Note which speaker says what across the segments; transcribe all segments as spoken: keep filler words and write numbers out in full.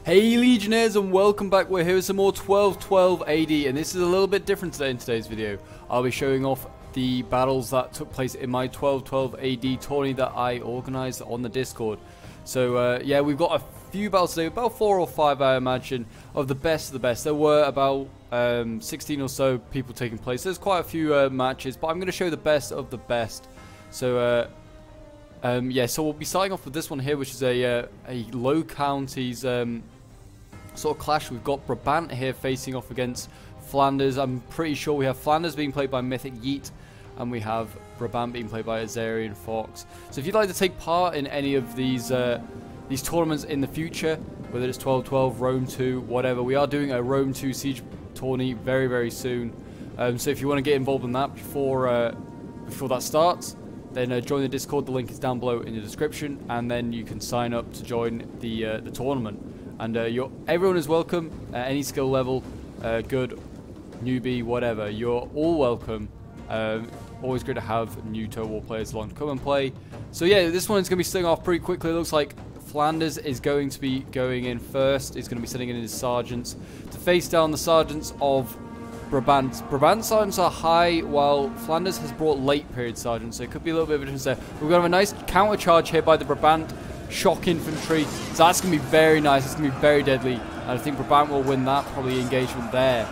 Speaker 1: Hey Legionnaires, and welcome back. We're here with some more twelve twelve A D, and this is a little bit different today in today's video. I'll be showing off the battles that took place in my twelve twelve A D tourney that I organized on the Discord. So uh, yeah, we've got a few battles today, about four or five I imagine, of the best of the best. There were about um, sixteen or so people taking place. There's quite a few uh, matches, but I'm going to show the best of the best. So uh, Um, yeah, so we'll be starting off with this one here, which is a uh, a low counties um, sort of clash. We've got Brabant here facing off against Flanders. I'm pretty sure we have Flanders being played by Mythic Yeet, and we have Brabant being played by Azarian Fox. So if you'd like to take part in any of these uh, these tournaments in the future, whether it's twelve twelve, Rome two, whatever, we are doing a Rome two Siege tourney very very soon. Um, so if you want to get involved in that before uh, before that starts, then uh, join the Discord. The link is down below in the description, and then you can sign up to join the uh, the tournament. And uh, you're, everyone is welcome at any skill level, uh, good, newbie, whatever. You're all welcome. Um, always good to have new Total War players along to come and play. So yeah, this one's going to be starting off pretty quickly. It looks like Flanders is going to be going in first. He's going to be sending in his sergeants to face down the sergeants of Brabant. Brabant sergeants are high, while Flanders has brought late period sergeants, so it could be a little bit of a difference there. We're going to have a nice counter charge here by the Brabant shock infantry, so that's going to be very nice. It's going to be very deadly, and I think Brabant will win that probably engagement there.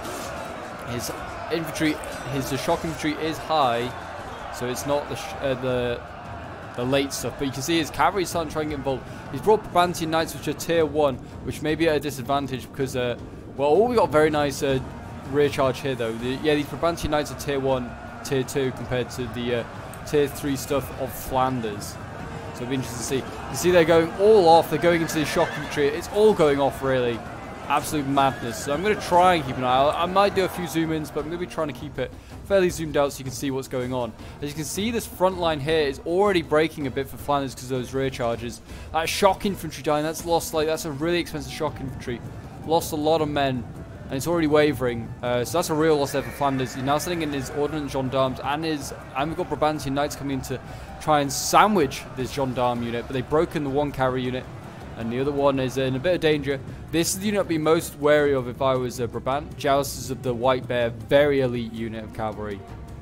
Speaker 1: His infantry, his the shock infantry is high, so it's not the sh uh, the the late stuff, but you can see his cavalry is starting to try and get involved. He's brought Brabantian knights, which are tier one, which may be at a disadvantage because uh, well, all we got very nice Uh, rear charge here though. The, yeah, these Brabantian knights are tier one, tier two compared to the uh, tier three stuff of Flanders. So it'll be interesting to see. You see they're going all off. They're going into the shock infantry. It's all going off really. Absolute madness. So I'm going to try and keep an eye out. I might do a few zoom ins, but I'm going to be trying to keep it fairly zoomed out so you can see what's going on. As you can see, this front line here is already breaking a bit for Flanders because of those rear charges. That shock infantry dying, that's lost, like, that's a really expensive shock infantry. Lost a lot of men. And it's already wavering, uh, so that's a real loss there for Flanders. He's now sending in his ordnance gendarmes and his, and we've got Brabantian knights coming in to try and sandwich this gendarme unit, but they've broken the one carry unit, and the other one is in a bit of danger. This is the unit I'd be most wary of if I was uh, Brabant. Jousters of the White Bear, very elite unit of cavalry,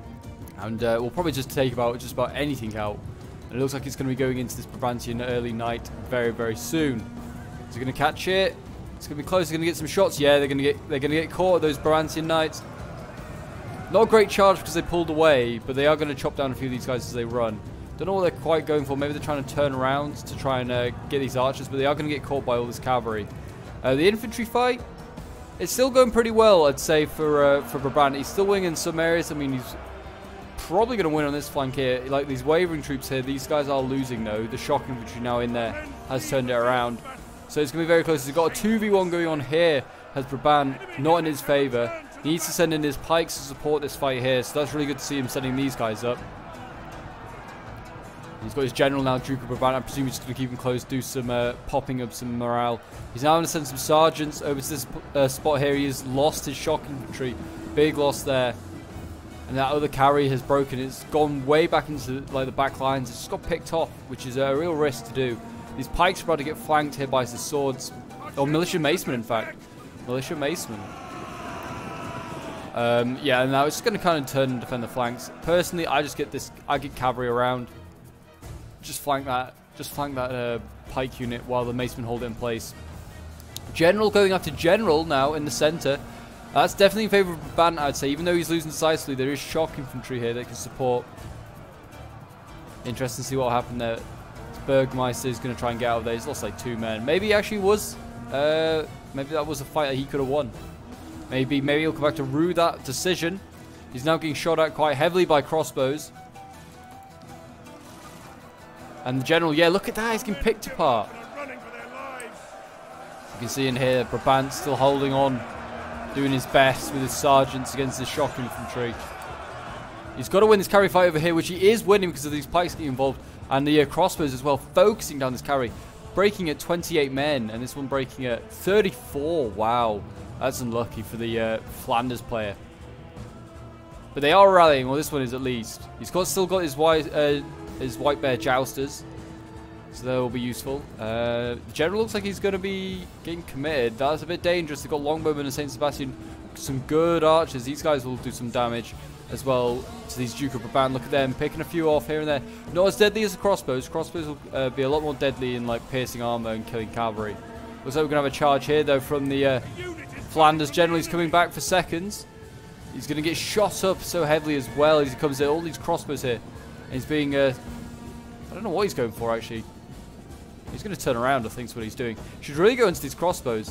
Speaker 1: and uh, we'll probably just take about just about anything out. And it looks like it's going to be going into this Brabantian early night very very soon. Is it going to catch it? It's gonna be close. They're gonna get some shots. Yeah, they're gonna get they're gonna get caught. Those Brabantian knights. Not a great charge because they pulled away, but they are gonna chop down a few of these guys as they run. Don't know what they're quite going for. Maybe they're trying to turn around to try and uh, get these archers, but they are gonna get caught by all this cavalry. Uh, the infantry fight, it's still going pretty well, I'd say, for uh, for Brabant. He's still winning in some areas. I mean, he's probably gonna win on this flank here. Like these wavering troops here, these guys are losing though. The shock infantry now in there has turned it around. So it's going to be very close. He's got a two v one going on here. Has Brabant not in his favour. He needs to send in his pikes to support this fight here. So that's really good to see him sending these guys up. He's got his general now, Duke of Brabant. I presume he's going to keep him close, do some uh, popping of some morale. He's now going to send some sergeants over to this uh, spot here. He has lost his shock infantry. Big loss there. And that other carry has broken. It's gone way back into like the back lines. It's just got picked off, which is a real risk to do. These pikes are about to get flanked here by the swords. Or militia macemen, in fact. Militia macemen. Um, yeah, and now it's just going to kind of turn and defend the flanks. Personally, I just get this. I get cavalry around. Just flank that. Just flank that uh, pike unit while the macemen hold it in place. General going after general now in the centre. That's definitely in favour of Brabant, I'd say. Even though he's losing decisively, there is shock infantry here that can support. Interesting to see what will happen there. Bergmeister is going to try and get out of there. He's lost like two men. Maybe he actually was. Uh, maybe that was a fight that he could have won. Maybe maybe he'll come back to rue that decision. He's now getting shot at quite heavily by crossbows. And the general, yeah, look at that. He's getting picked apart. You can see in here, Brabant still holding on, doing his best with his sergeants against the shock infantry. He's got to win this carry fight over here, which he is winning because of these pikes getting involved. And the uh, crossbows as well, focusing down this carry. Breaking at twenty-eight men, and this one breaking at thirty-four. Wow, that's unlucky for the uh, Flanders player. But they are rallying, well this one is at least. He's got still got his white, uh, his white bear jousters. So that will be useful. Uh, the general looks like he's going to be getting committed. That's a bit dangerous. They've got Longbowmen and Saint Sebastian. Some good archers. These guys will do some damage as well to these Duke of Brabant. Look at them picking a few off here and there. Not as deadly as the crossbows. Crossbows will uh, be a lot more deadly in like piercing armor and killing cavalry. Looks like we're going to have a charge here though from the uh, Flanders general. He's coming back for seconds. He's going to get shot up so heavily as well as he comes in. All these crossbows here. And he's being... Uh, I don't know what he's going for actually. He's going to turn around, I think is what he's doing. Should really go into these crossbows.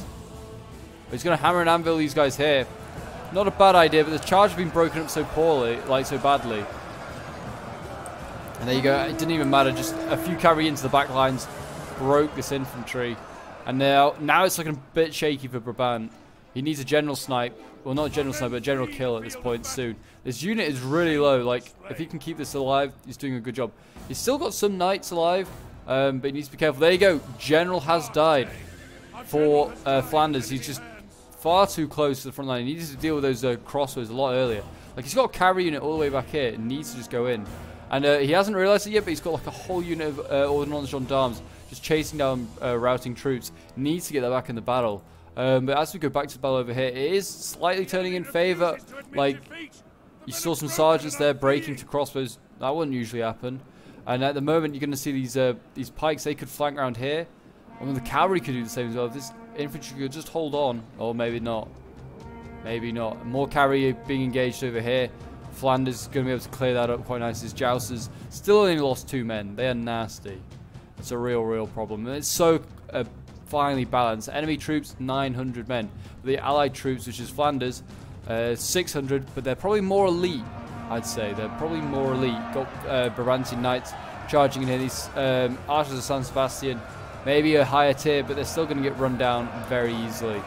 Speaker 1: But he's going to hammer and anvil these guys here. Not a bad idea, but the charge has been broken up so poorly, like so badly. And there you go. It didn't even matter. Just a few cavalry into the back lines broke this infantry. And now, now it's looking a bit shaky for Brabant. He needs a general snipe. Well, not a general snipe, but a general kill at this point soon. This unit is really low. Like, if he can keep this alive, he's doing a good job. He's still got some knights alive. Um, but he needs to be careful. There you go. General has died for uh, Flanders. He's just far too close to the front line. He needs to deal with those uh, crossbows a lot earlier. Like, he's got a cavalry unit all the way back here. It needs to just go in. And uh, he hasn't realized it yet, but he's got like a whole unit of uh, ordnance gendarmes just chasing down uh, routing troops. Needs to get that back in the battle. Um, but as we go back to the battle over here, it is slightly turning in favor. Like, you saw some sergeants there breaking to crossbows. That wouldn't usually happen. And at the moment, you're going to see these uh, these pikes. They could flank around here. And the cavalry could do the same as well. If this infantry could just hold on. Or maybe not. Maybe not. More cavalry being engaged over here. Flanders is going to be able to clear that up quite nicely. His jousters still only lost two men. They are nasty. It's a real, real problem. And it's so uh, finely balanced. Enemy troops, nine hundred men. The allied troops, which is Flanders, uh, six hundred. But they're probably more elite. I'd say they're probably more elite. Got uh, Brabantian knights charging in here. These um, archers of San Sebastian, maybe a higher tier, but they're still going to get run down very easily.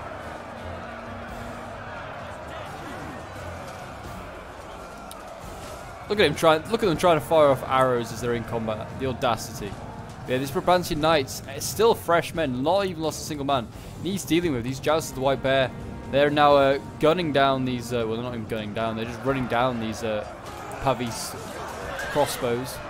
Speaker 1: Look at him trying. Look at them trying to fire off arrows as they're in combat. The audacity. Yeah, these Brabantian knights, it's still fresh men. Not even lost a single man. He's dealing with these jousts of the White Bear. They're now uh, gunning down these, uh, well, they're not even gunning down, they're just running down these uh, Pavis crossbows.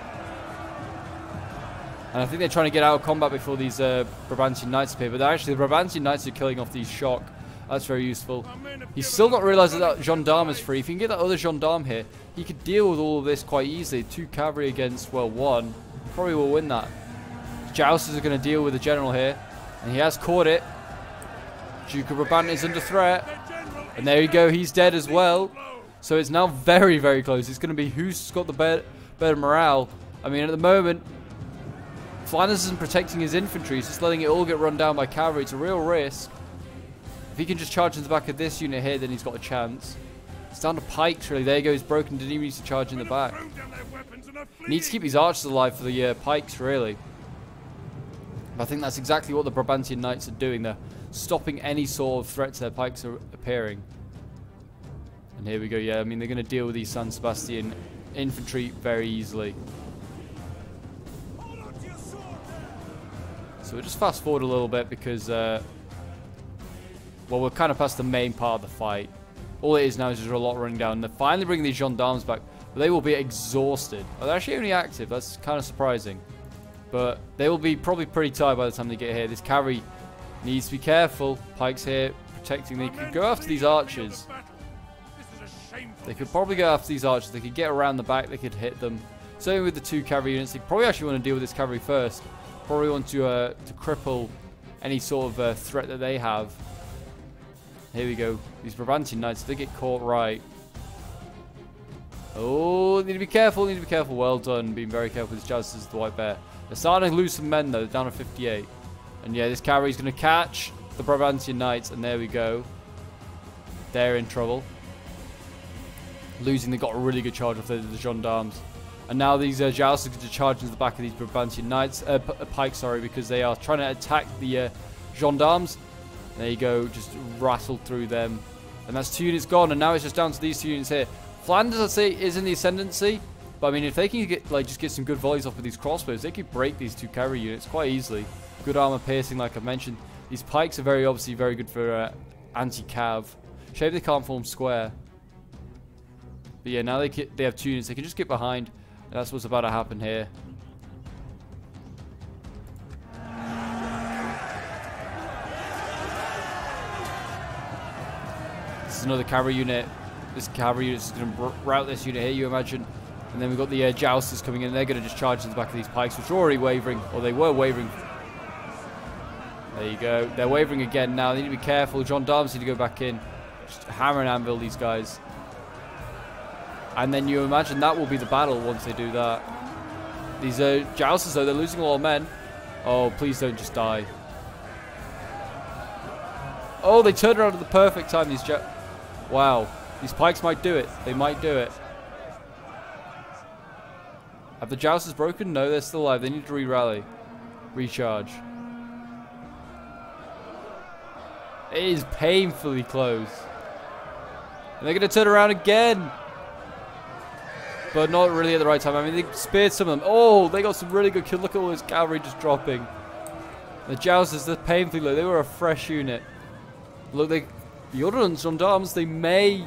Speaker 1: And I think they're trying to get out of combat before these uh, Brabantian knights appear, but actually the Brabantian knights are killing off these shock. That's very useful. He's still got to realize that that gendarme is free. If he can get that other gendarme here, he could deal with all of this quite easily. Two cavalry against, well, one. Probably will win that. Jousters are going to deal with the general here, and he has caught it. Duke of Brabant is under threat. And there you go, he's dead as well. So it's now very, very close. It's going to be who's got the better, better morale. I mean, at the moment, Flanders isn't protecting his infantry. He's just letting it all get run down by cavalry. It's a real risk. If he can just charge into the back of this unit here, then he's got a chance. It's down to pikes, really. There you go, he's broken. Didn't even need to charge in the back. He needs to keep his archers alive for the uh, pikes, really. But I think that's exactly what the Brabantian knights are doing there. Stopping any sort of threat to their pikes are appearing. And here we go, yeah, I mean, they're going to deal with these San Sebastian infantry very easily. So we'll just fast forward a little bit because, uh, well, we're kind of past the main part of the fight. All it is now is just a lot running down. They're finally bringing these gendarmes back, but they will be exhausted. Oh, they're actually only active, that's kind of surprising. But they will be probably pretty tired by the time they get here. This cavalry needs to be careful. Pikes here protecting. They could go after these archers. They could probably go after these archers. They could get around the back. They could hit them. Same with the two cavalry units. They probably actually want to deal with this cavalry first. Probably want to uh, to cripple any sort of uh, threat that they have. Here we go. These Brabantian knights, they get caught right. Oh, need to be careful. Need to be careful. Well done. Being very careful with these jousters of the White Bear. They're starting to lose some men though. They're down to fifty-eight. And yeah, this cavalry is going to catch the Brabantian knights, and there we go. They're in trouble. Losing, they got a really good charge off the, the gendarmes. And now these uh, jousters are going to charge into the back of these Brabantian knights, uh, uh, pikes, sorry, because they are trying to attack the uh, gendarmes. There you go, just rattled through them. And that's two units gone, and now it's just down to these two units here. Flanders, I'd say, is in the ascendancy. But I mean, if they can get like just get some good volleys off with these crossbows, they could break these two cavalry units quite easily. Good armor piercing, like I mentioned. These pikes are very obviously very good for uh, anti-cav. Shame they can't form square. But yeah, now they can, they have two units. They can just get behind. And that's what's about to happen here. is another cavalry unit. This cavalry unit is going to rout this unit here, you imagine. And then we've got the uh, jousters coming in. They're going to just charge to the back of these pikes, which are already wavering, or they were wavering. There you go. They're wavering again now. They need to be careful. Gendarmes need to go back in. Just hammer and anvil these guys. And then you imagine that will be the battle once they do that. These uh, jousters, though, they're losing a lot of men. Oh, please don't just die. Oh, they turned around at the perfect time. These jo Wow. These pikes might do it. They might do it. Have the jousters broken? No, they're still alive. They need to re-rally. Recharge. It is painfully close. And they're going to turn around again. But not really at the right time. I mean, they speared some of them. Oh, they got some really good kills. Look at all this cavalry just dropping. The jousters, they're painfully low. They were a fresh unit. Look, they, the ordnance gendarmes, they may...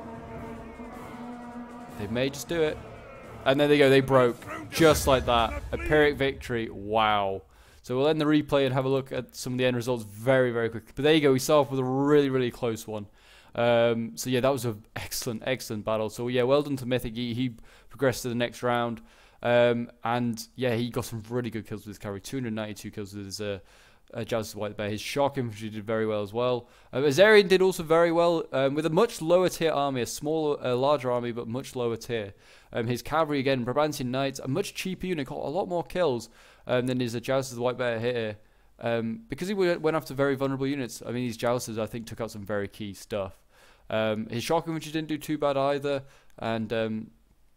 Speaker 1: They may just do it. And there they go. They broke. Just like that. A Pyrrhic victory. Wow. So we'll end the replay and have a look at some of the end results very, very quickly. But there you go. We start off with a really, really close one. Um, so yeah, that was an excellent, excellent battle. So yeah, well done to Mythic. He, he progressed to the next round. Um, and yeah, he got some really good kills with his cavalry. two hundred ninety-two kills with his uh, uh, Jousters White Bear. His shock infantry did very well as well. Uh, Azarian did also very well um, with a much lower tier army, a smaller, uh, larger army, but much lower tier. Um, his cavalry again, Brabantian Knights, a much cheaper unit, got a lot more kills um, than his uh, Jousters White Bear here. Um, because he went after very vulnerable units. I mean, these Jousters, I think, took out some very key stuff. Um, his shock infantry didn't do too bad either, and um,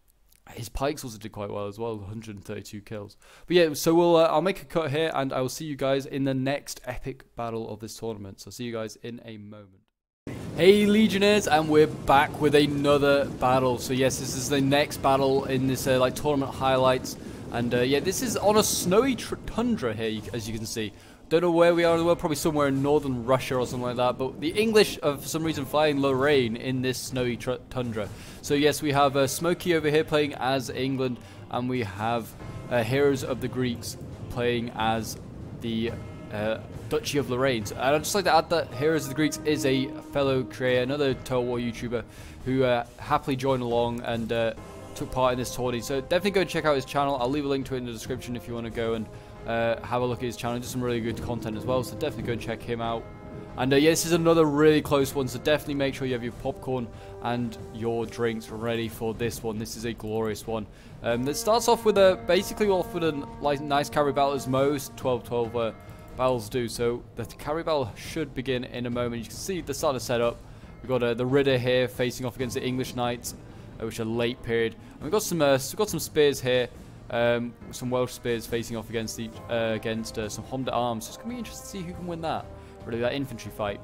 Speaker 1: his pikes also did quite well as well, one hundred thirty-two kills. But yeah, so we'll uh, I'll make a cut here, and I will see you guys in the next epic battle of this tournament. So see you guys in a moment. Hey Legionnaires, and we're back with another battle. So yes, this is the next battle in this uh, like tournament highlights, and uh, yeah, this is on a snowy tundra here, as you can see. Don't know where we are in the world, probably somewhere in northern Russia or something like that, but the English are for some reason flying Lorraine in this snowy tundra. So yes, we have uh, Smokey over here playing as England, and we have uh, Heroes of the Greeks playing as the uh, Duchy of Lorraine. So I'd just like to add that Heroes of the Greeks is a fellow creator, another Total War YouTuber, who uh, happily joined along and uh, took part in this tourney. So definitely go and check out his channel. I'll leave a link to it in the description if you want to go and Uh, have a look at his channel. Just some really good content as well, so definitely go and check him out. And uh, yeah, this is another really close one, so definitely make sure you have your popcorn and your drinks ready for this one. This is a glorious one. Um, that starts off with a basically off with a like, nice cavalry battle, as most twelve twelve uh, battles do. So the cavalry battle should begin in a moment. You can see the start of setup. We've got uh, the Ridder here facing off against the English Knights, uh, which are late period. And we've got some uh, we've got some spears here. Um, some Welsh spears facing off against each, uh, against uh, some Homme d'Armes. So it's going to be interesting to see who can win that. Really, that infantry fight.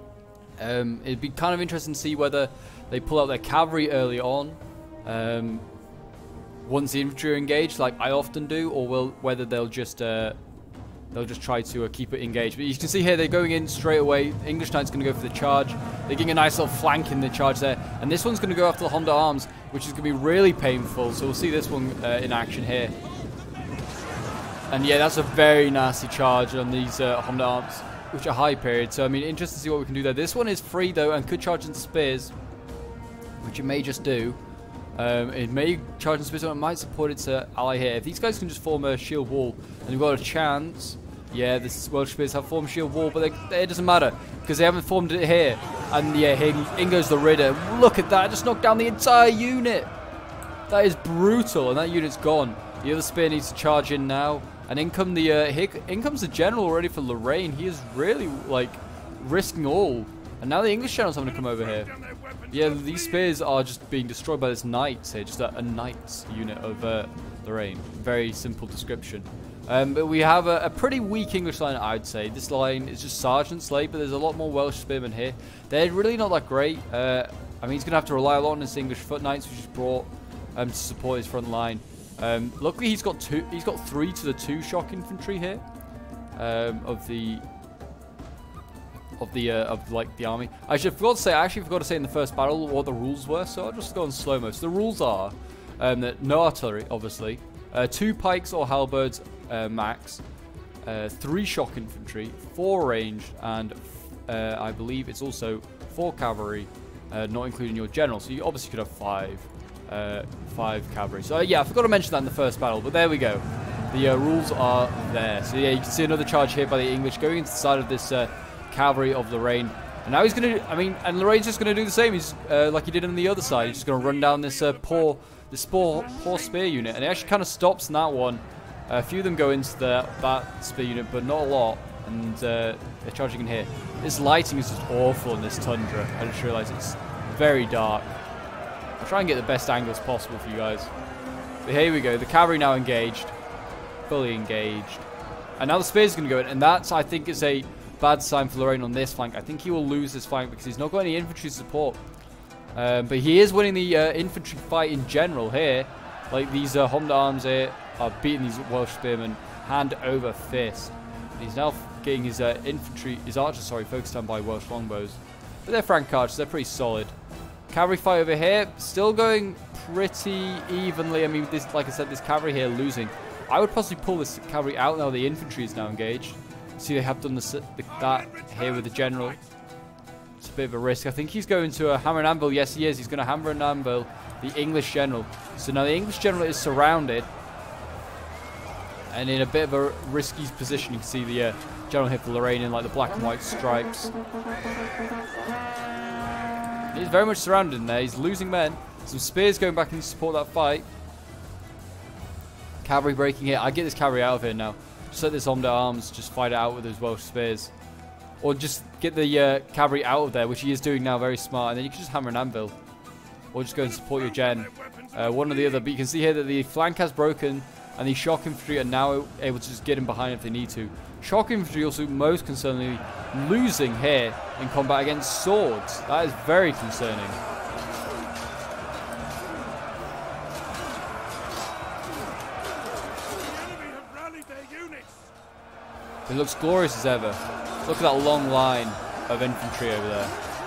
Speaker 1: Um, it'd be kind of interesting to see whether they pull out their cavalry early on, um, once the infantry are engaged, like I often do, or will, whether they'll just uh, they'll just try to uh, keep it engaged. But you can see here they're going in straight away. English Knight's going to go for the charge. They're getting a nice little flank in the charge there, and this one's going to go after the Homme d'Armes, which is going to be really painful. So we'll see this one uh, in action here. And yeah, that's a very nasty charge on these uh, Homme d'Armes, which are high period. So I mean, interesting to see what we can do there. This one is free though, and could charge into spears, which it may just do. Um, it may charge into spears, and it might support its uh, ally here. If these guys can just form a shield wall, and we've got a chance. Yeah, the Welsh spears have formed shield wall, but they, it doesn't matter because they haven't formed it here. And yeah, here in goes the Ridder. Look at that! Just knocked down the entire unit. That is brutal, and that unit's gone. The other spear needs to charge in now, and in come the uh, here, in comes the general already for Lorraine. He is really like risking all, and now the English general's having to come over here. Yeah, these spears are just being destroyed by this knights here, just a, a knights unit of uh, Lorraine. Very simple description. Um, but we have a, a pretty weak English line, I'd say. This line is just sergeants late, but there's a lot more Welsh spearmen here. They're really not that great. Uh, I mean, he's going to have to rely a lot on his English foot knights, which he's brought um, to support his front line. Um, luckily, he's got two. He's got three to the two shock infantry here um, of the of the uh, of like the army. I should forgot to say. I actually forgot to say in the first battle what the rules were. So I'll just go in slow mo. So the rules are um, that no artillery, obviously, uh, two pikes or halberds. Uh, max, uh, three shock infantry, four ranged, and uh, I believe it's also four cavalry, uh, not including your general. So you obviously could have five, uh, five cavalry. So uh, yeah, I forgot to mention that in the first battle, but there we go. The uh, rules are there. So yeah, you can see another charge here by the English going into the side of this uh, cavalry of Lorraine. And now he's going to, I mean, and Lorraine's just going to do the same. He's uh, like he did on the other side. He's just going to run down this uh, poor, this poor, poor spear unit. And it actually kind of stops in that one. Uh, a few of them go into the, that spear unit, but not a lot. And uh, they're charging in here. This lighting is just awful in this tundra. I just realized it's very dark. I'll try and get the best angles possible for you guys. But here we go. The cavalry now engaged. Fully engaged. And now the spear's going to go in. And that's, I think, is a bad sign for Lorraine on this flank. I think he will lose this flank because he's not got any infantry support. Um, but he is winning the uh, infantry fight in general here. Like these uh, Homme d'Armes here are beating these Welsh spearmen hand over fist. And he's now getting his uh, infantry, his archers, sorry, focused on by Welsh longbows. But they're Frank archers, they're pretty solid. Cavalry fight over here, still going pretty evenly. I mean, this, like I said, this cavalry here losing. I would possibly pull this cavalry out now the infantry is now engaged. See, they have done the, the, that here with the general. It's a bit of a risk. I think he's going to a hammer and anvil. Yes, he is. He's going to hammer and anvil the English general. So now the English general is surrounded. And in a bit of a risky position, you can see the uh, general here for Lorraine in like the black and white stripes. He's very much surrounded in there. He's losing men. Some spears going back in to support that fight. Cavalry breaking here. I get this cavalry out of here now. Just let this Homme d'Armes just fight it out with those Welsh spears. Or just get the uh, cavalry out of there, which he is doing now, very smart. And then you can just hammer an anvil. Or just go and support your gen. Uh, one or the other. But you can see here that the flank has broken. And the shock infantry are now able to just get in behind if they need to. Shock infantry also most concerningly losing here in combat against swords. That is very concerning. It looks glorious as ever. Look at that long line of infantry over there.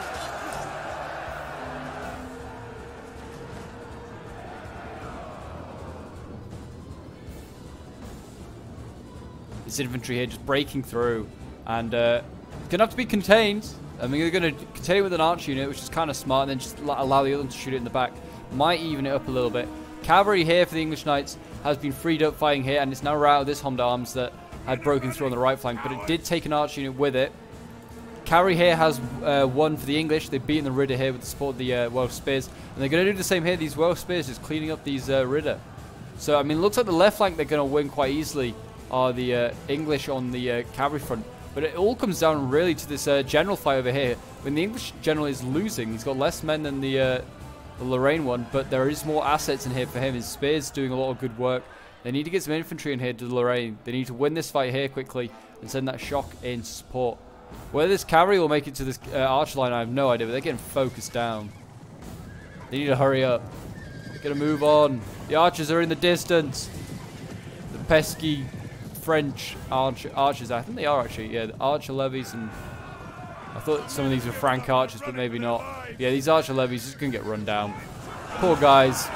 Speaker 1: This infantry here just breaking through. And uh, it's going to have to be contained. I mean, they're going to contain it with an arch unit, which is kind of smart, and then just allow the other one to shoot it in the back. Might even it up a little bit. Cavalry here for the English Knights has been freed up fighting here, and it's now routed this Homme d'Armes that had broken through on the right flank, but it did take an arch unit with it. Cavalry here has uh, won for the English. They've beaten the Ridder here with the support of the uh, Welsh spears, and they're going to do the same here. These Welsh spears just cleaning up these uh, Ridder. So, I mean, it looks like the left flank they're going to win quite easily are the uh, English on the uh, cavalry front. But it all comes down really to this uh, general fight over here. When the English general is losing, he's got less men than the, uh, the Lorraine one, but there is more assets in here for him. His spears doing a lot of good work. They need to get some infantry in here to Lorraine. They need to win this fight here quickly and send that shock in support. Whether this cavalry will make it to this uh, archer line, I have no idea, but they're getting focused down. They need to hurry up. They're going to move on. The archers are in the distance. The pesky French archer, archers, I think they are actually, yeah, the archer levies, and I thought some of these were Frank archers, but maybe not. Yeah, these archer levies just going to get run down. Poor guys.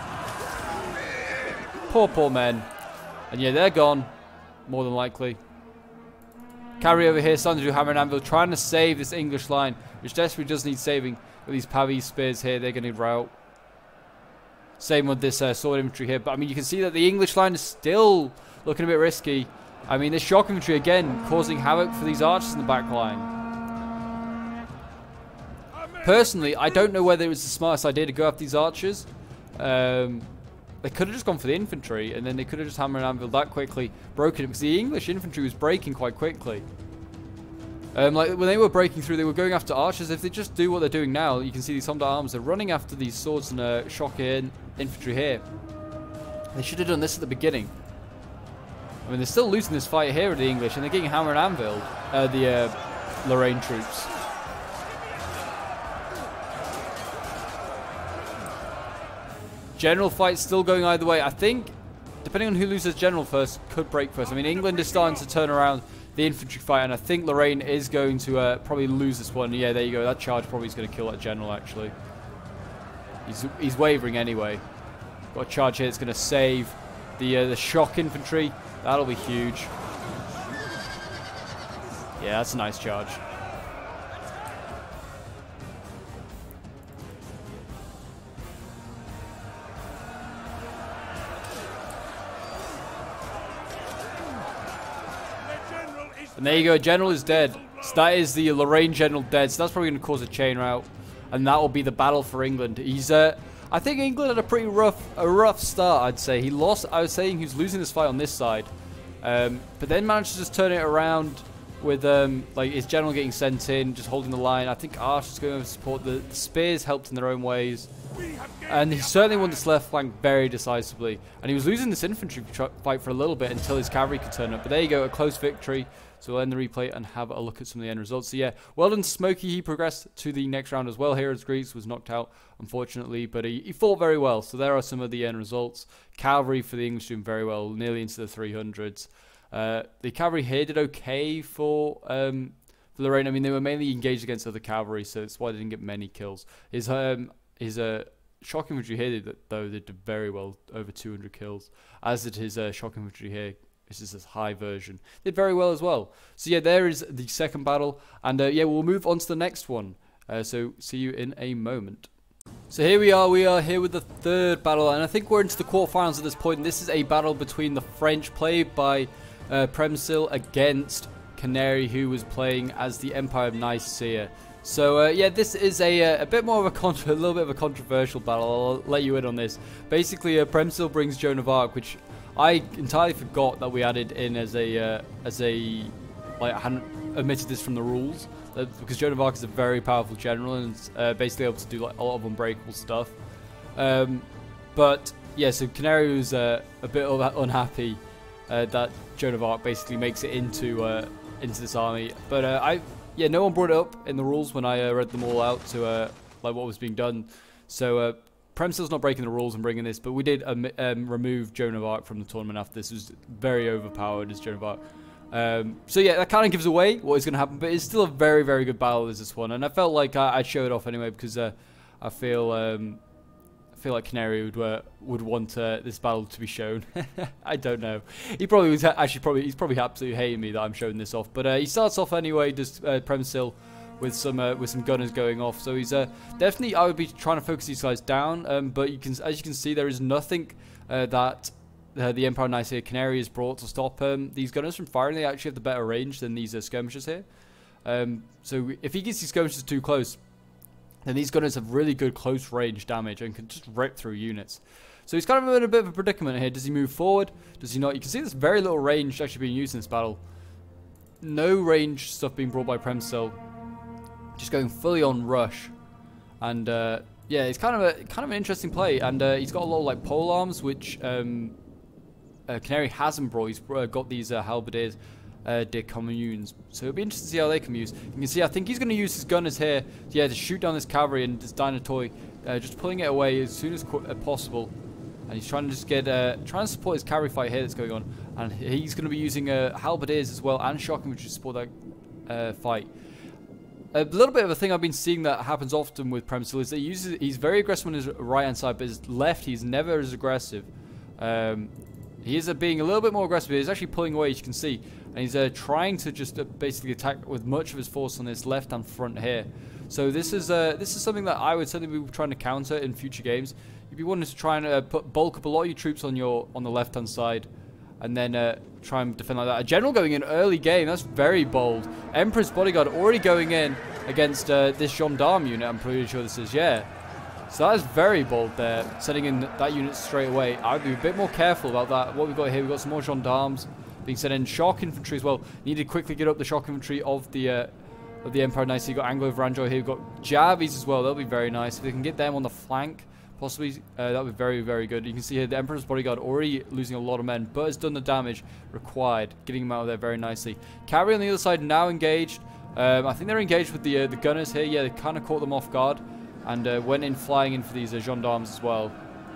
Speaker 1: Poor, poor men. And yeah, they're gone, more than likely. Cavalry over here, starting to do hammer and anvil, trying to save this English line, which desperately does need saving. With these Pavie spears here, they're going to rout. Same with this uh, sword infantry here, but I mean, you can see that the English line is still looking a bit risky. I mean, this shock infantry again causing havoc for these archers in the back line. Personally, I don't know whether it was the smartest idea to go after these archers. Um, they could have just gone for the infantry, and then they could have just hammered and anvil that quickly, broken it, because the English infantry was breaking quite quickly. Um, like when they were breaking through, they were going after archers. If they just do what they're doing now, you can see these Homme d'Armes, they're running after these swords and uh, shock in infantry here. They should have done this at the beginning. I mean, they're still losing this fight here with the English, and they're getting hammer and anvil, uh, the uh, Lorraine troops. General fight still going either way. I think, depending on who loses general first, could break first. I mean, England is starting to turn around the infantry fight, and I think Lorraine is going to uh, probably lose this one. Yeah, there you go. That charge probably is going to kill that general, actually. He's, he's wavering anyway. Got a charge here that's going to save the, uh, the shock infantry. That'll be huge. Yeah, that's a nice charge. And there you go, General is dead. So that is the Lorraine General dead. So that's probably going to cause a chain rout. And that will be the battle for England. He's, uh, I think England had a pretty rough, a rough start, I'd say. He lost, I was saying he was losing this fight on this side. Um, but then managed to just turn it around with, um, like, his general getting sent in, just holding the line. I think Arch is going to support. The, the spears helped in their own ways. And he certainly won this left flank very decisively. And he was losing this infantry fight for a little bit until his cavalry could turn up. But there you go, a close victory. So we'll end the replay and have a look at some of the end results. So yeah, well done Smokey. He progressed to the next round as well here as Greece was knocked out, unfortunately. But he, he fought very well. So there are some of the end results. Cavalry for the English doing very well, nearly into the three hundreds. Uh, the cavalry here did okay for, um, for Lorraine. I mean, they were mainly engaged against other cavalry, so that's why they didn't get many kills. His um, his uh, shock infantry here, did, though, they did very well, over two hundred kills. As did his uh, shock infantry here. This is this high version. Did very well as well. So yeah, there is the second battle. And uh, yeah, we'll move on to the next one. Uh, so see you in a moment. So here we are. We are here with the third battle. And I think we're into the quarterfinals at this point. And this is a battle between the French, played by uh, Premsil, against Canary, who was playing as the Empire of Nicaea. So uh, yeah, this is a, a bit more of a, contra a little bit of a controversial battle. I'll let you in on this. Basically, uh, Premsil brings Joan of Arc, which I entirely forgot that we added in as a uh, as a like I hadn't omitted this from the rules, uh, because Joan of Arc is a very powerful general and is uh, basically able to do like a lot of unbreakable stuff. Um, but yeah, so Canary was uh, a bit unhappy uh, that Joan of Arc basically makes it into uh, into this army. But uh, I yeah, no one brought it up in the rules when I uh, read them all out to uh, like what was being done. So. Uh, Premsil's not breaking the rules and bringing this, but we did um, um, remove Joan of Arc from the tournament after this. It was very overpowered as Joan of Arc. Um, so yeah, that kind of gives away what is going to happen, but it's still a very, very good battle as this one. And I felt like I, I'd show it off anyway because uh, I feel um, I feel like Canary would uh, would want uh, this battle to be shown. I don't know. He probably was actually probably he's probably absolutely hating me that I'm showing this off. But uh, he starts off anyway, does uh, Premsil. With some uh, with some gunners going off, so he's uh, definitely. I would be trying to focus these guys down, um, but you can, as you can see, there is nothing uh, that uh, the Empire of Nicaea Canary has brought to stop um, these gunners from firing. They actually have the better range than these uh, skirmishers here. Um, so if he gets these skirmishers too close, then these gunners have really good close range damage and can just rip through units. So he's kind of in a bit of a predicament here. Does he move forward? Does he not? You can see there's very little range actually being used in this battle. No range stuff being brought by Premsil. Just going fully on rush, and uh, yeah, it's kind of a kind of an interesting play. And uh, he's got a lot of like pole arms, which um, uh, Canary hasn't brought. He's uh, got these uh, halberdiers uh, de communes, so it'll be interesting to see how they can use. You can see, I think he's going to use his gunners here, yeah, to shoot down this cavalry and this Dynatoi, uh, just pulling it away as soon as uh, possible. And he's trying to just get uh, trying to support his cavalry fight here that's going on, and he's going to be using uh, halberdiers as well and shocking, which to support that uh, fight. A little bit of a thing I've been seeing that happens often with Premsil is that he uses, he's very aggressive on his right hand side, but his left he's never as aggressive. Um, he is uh, being a little bit more aggressive. He's actually pulling away, as you can see, and he's uh, trying to just uh, basically attack with much of his force on this left hand front here. So this is uh, this is something that I would certainly be trying to counter in future games. You'd be wanting to try and uh, put bulk up a lot of your troops on your on the left hand side, and then uh, try and defend like that. A general going in early game, that's very bold. Emperor's Bodyguard already going in against uh, this gendarme unit, I'm pretty sure this is, yeah. So that is very bold there, setting in that unit straight away. I'd be a bit more careful about that. What we've got here, we've got some more gendarmes being sent in. Shock infantry as well. Need to quickly get up the shock infantry of the uh, of the Empire of Nicaea. You've got Anglo-Varangian here, we've got Javis as well. That'll be very nice. If they can get them on the flank, possibly, uh, that would be very, very good. You can see here the Emperor's Bodyguard already losing a lot of men, but has done the damage required, getting them out of there very nicely. Cavalry on the other side now engaged. Um, I think they're engaged with the uh, the gunners here. Yeah, they kind of caught them off guard and uh, went in flying in for these uh, gendarmes as well.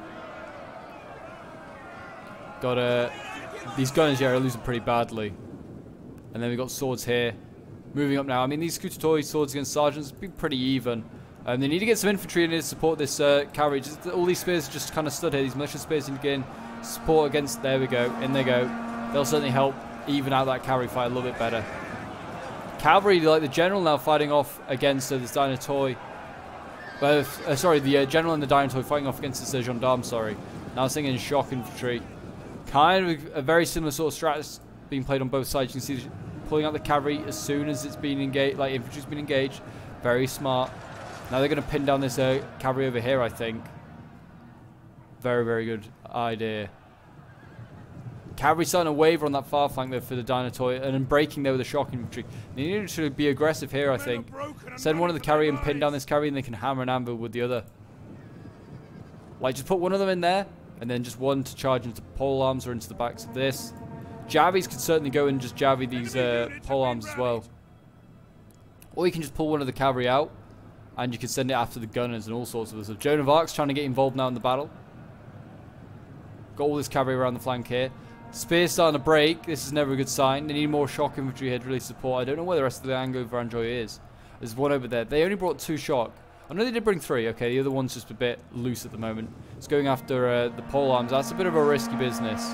Speaker 1: Got uh, these gunners here are losing pretty badly. And then we've got swords here. Moving up now. I mean, these Scutatori swords against sergeants have been pretty even. Um, they need to get some infantry in here to support this uh, cavalry. Just, all these spears just kind of stood here. These militia spears need to get in support against. There we go. In they go. They'll certainly help even out that cavalry fight a little bit better. Cavalry, like the general, now fighting off against uh, this Dynatoi. Uh, uh, sorry, the uh, general and the Dynatoi fighting off against this uh, gendarme. Sorry. Now singing shock infantry. Kind of a very similar sort of strategy being played on both sides. You can see pulling out the cavalry as soon as it's been engaged, like infantry's been engaged. Very smart. Now they're going to pin down this uh, cavalry over here, I think. Very, very good idea. Cavalry starting to waver on that far flank there for the Dynatoy, and then breaking there with the shock infantry. They need to be aggressive here, I think. Send one of the cavalry and pin down this cavalry, and they can hammer and anvil with the other. Like, just put one of them in there, and then just one to charge into pole arms or into the backs of this. Javies could certainly go and just javvy these uh, pole arms as well. Or you can just pull one of the cavalry out, and you can send it after the gunners and all sorts of stuff. Joan of Arc's trying to get involved now in the battle. Got all this cavalry around the flank here. Spear's starting to break. This is never a good sign. They need more shock infantry here to really support. I don't know where the rest of the Anglo-Varangioi is. There's one over there. They only brought two shock. I know they did bring three. Okay, the other one's just a bit loose at the moment. It's going after uh, the pole arms. That's a bit of a risky business.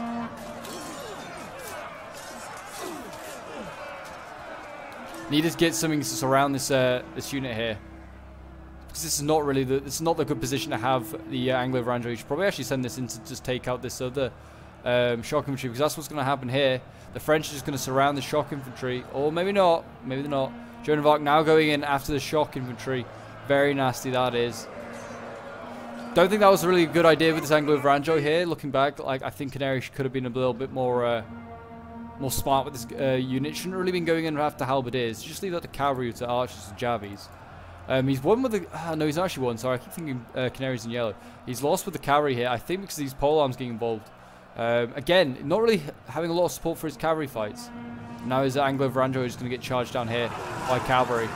Speaker 1: Need to get something to surround this uh, this unit here. Because this is not really the this is not the good position to have the uh, Anglo-Varangioi. You should probably actually send this in to just take out this other um, shock infantry, because that's what's going to happen here. The French are just going to surround the shock infantry, or maybe not. Maybe they're not. Joan of Arc now going in after the shock infantry. Very nasty that is. Don't think that was a really good idea with this Anglo-Varangioi here. Looking back, like I think Canary could have been a little bit more uh, more smart with this uh, unit. Shouldn't really been going in after halberdiers. Just leave that to cavalry, to archers, and javies. Um, he's won with the... Uh, no, he's not actually won. Sorry, I keep thinking uh, Canaries in yellow. He's lost with the cavalry here. I think because these pole arms getting involved. Um, again, not really having a lot of support for his cavalry fights. Now his Anglo-Varangioi is going to get charged down here by cavalry.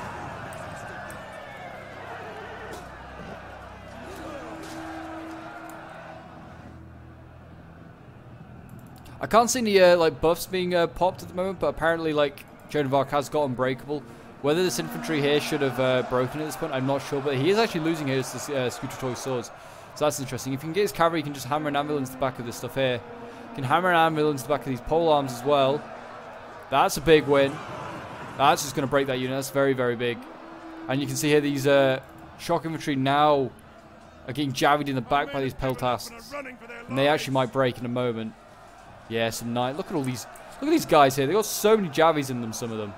Speaker 1: I can't see any uh, like buffs being uh, popped at the moment, but apparently like Joan of Arc has got Unbreakable. Whether this infantry here should have uh, broken at this point, I'm not sure, but he is actually losing here to the uh, Scooter Toy Swords. So that's interesting. If you can get his cavalry, you can just hammer an anvil into the back of this stuff here. You can hammer an anvil into the back of these pole arms as well. That's a big win. That's just going to break that unit. That's very, very big. And you can see here these uh, shock infantry now are getting javied in the back by these peltasts. And they actually might break in a moment. Yeah, some night. Look at all these. Look at these guys here. They got so many javies in them. Some of them.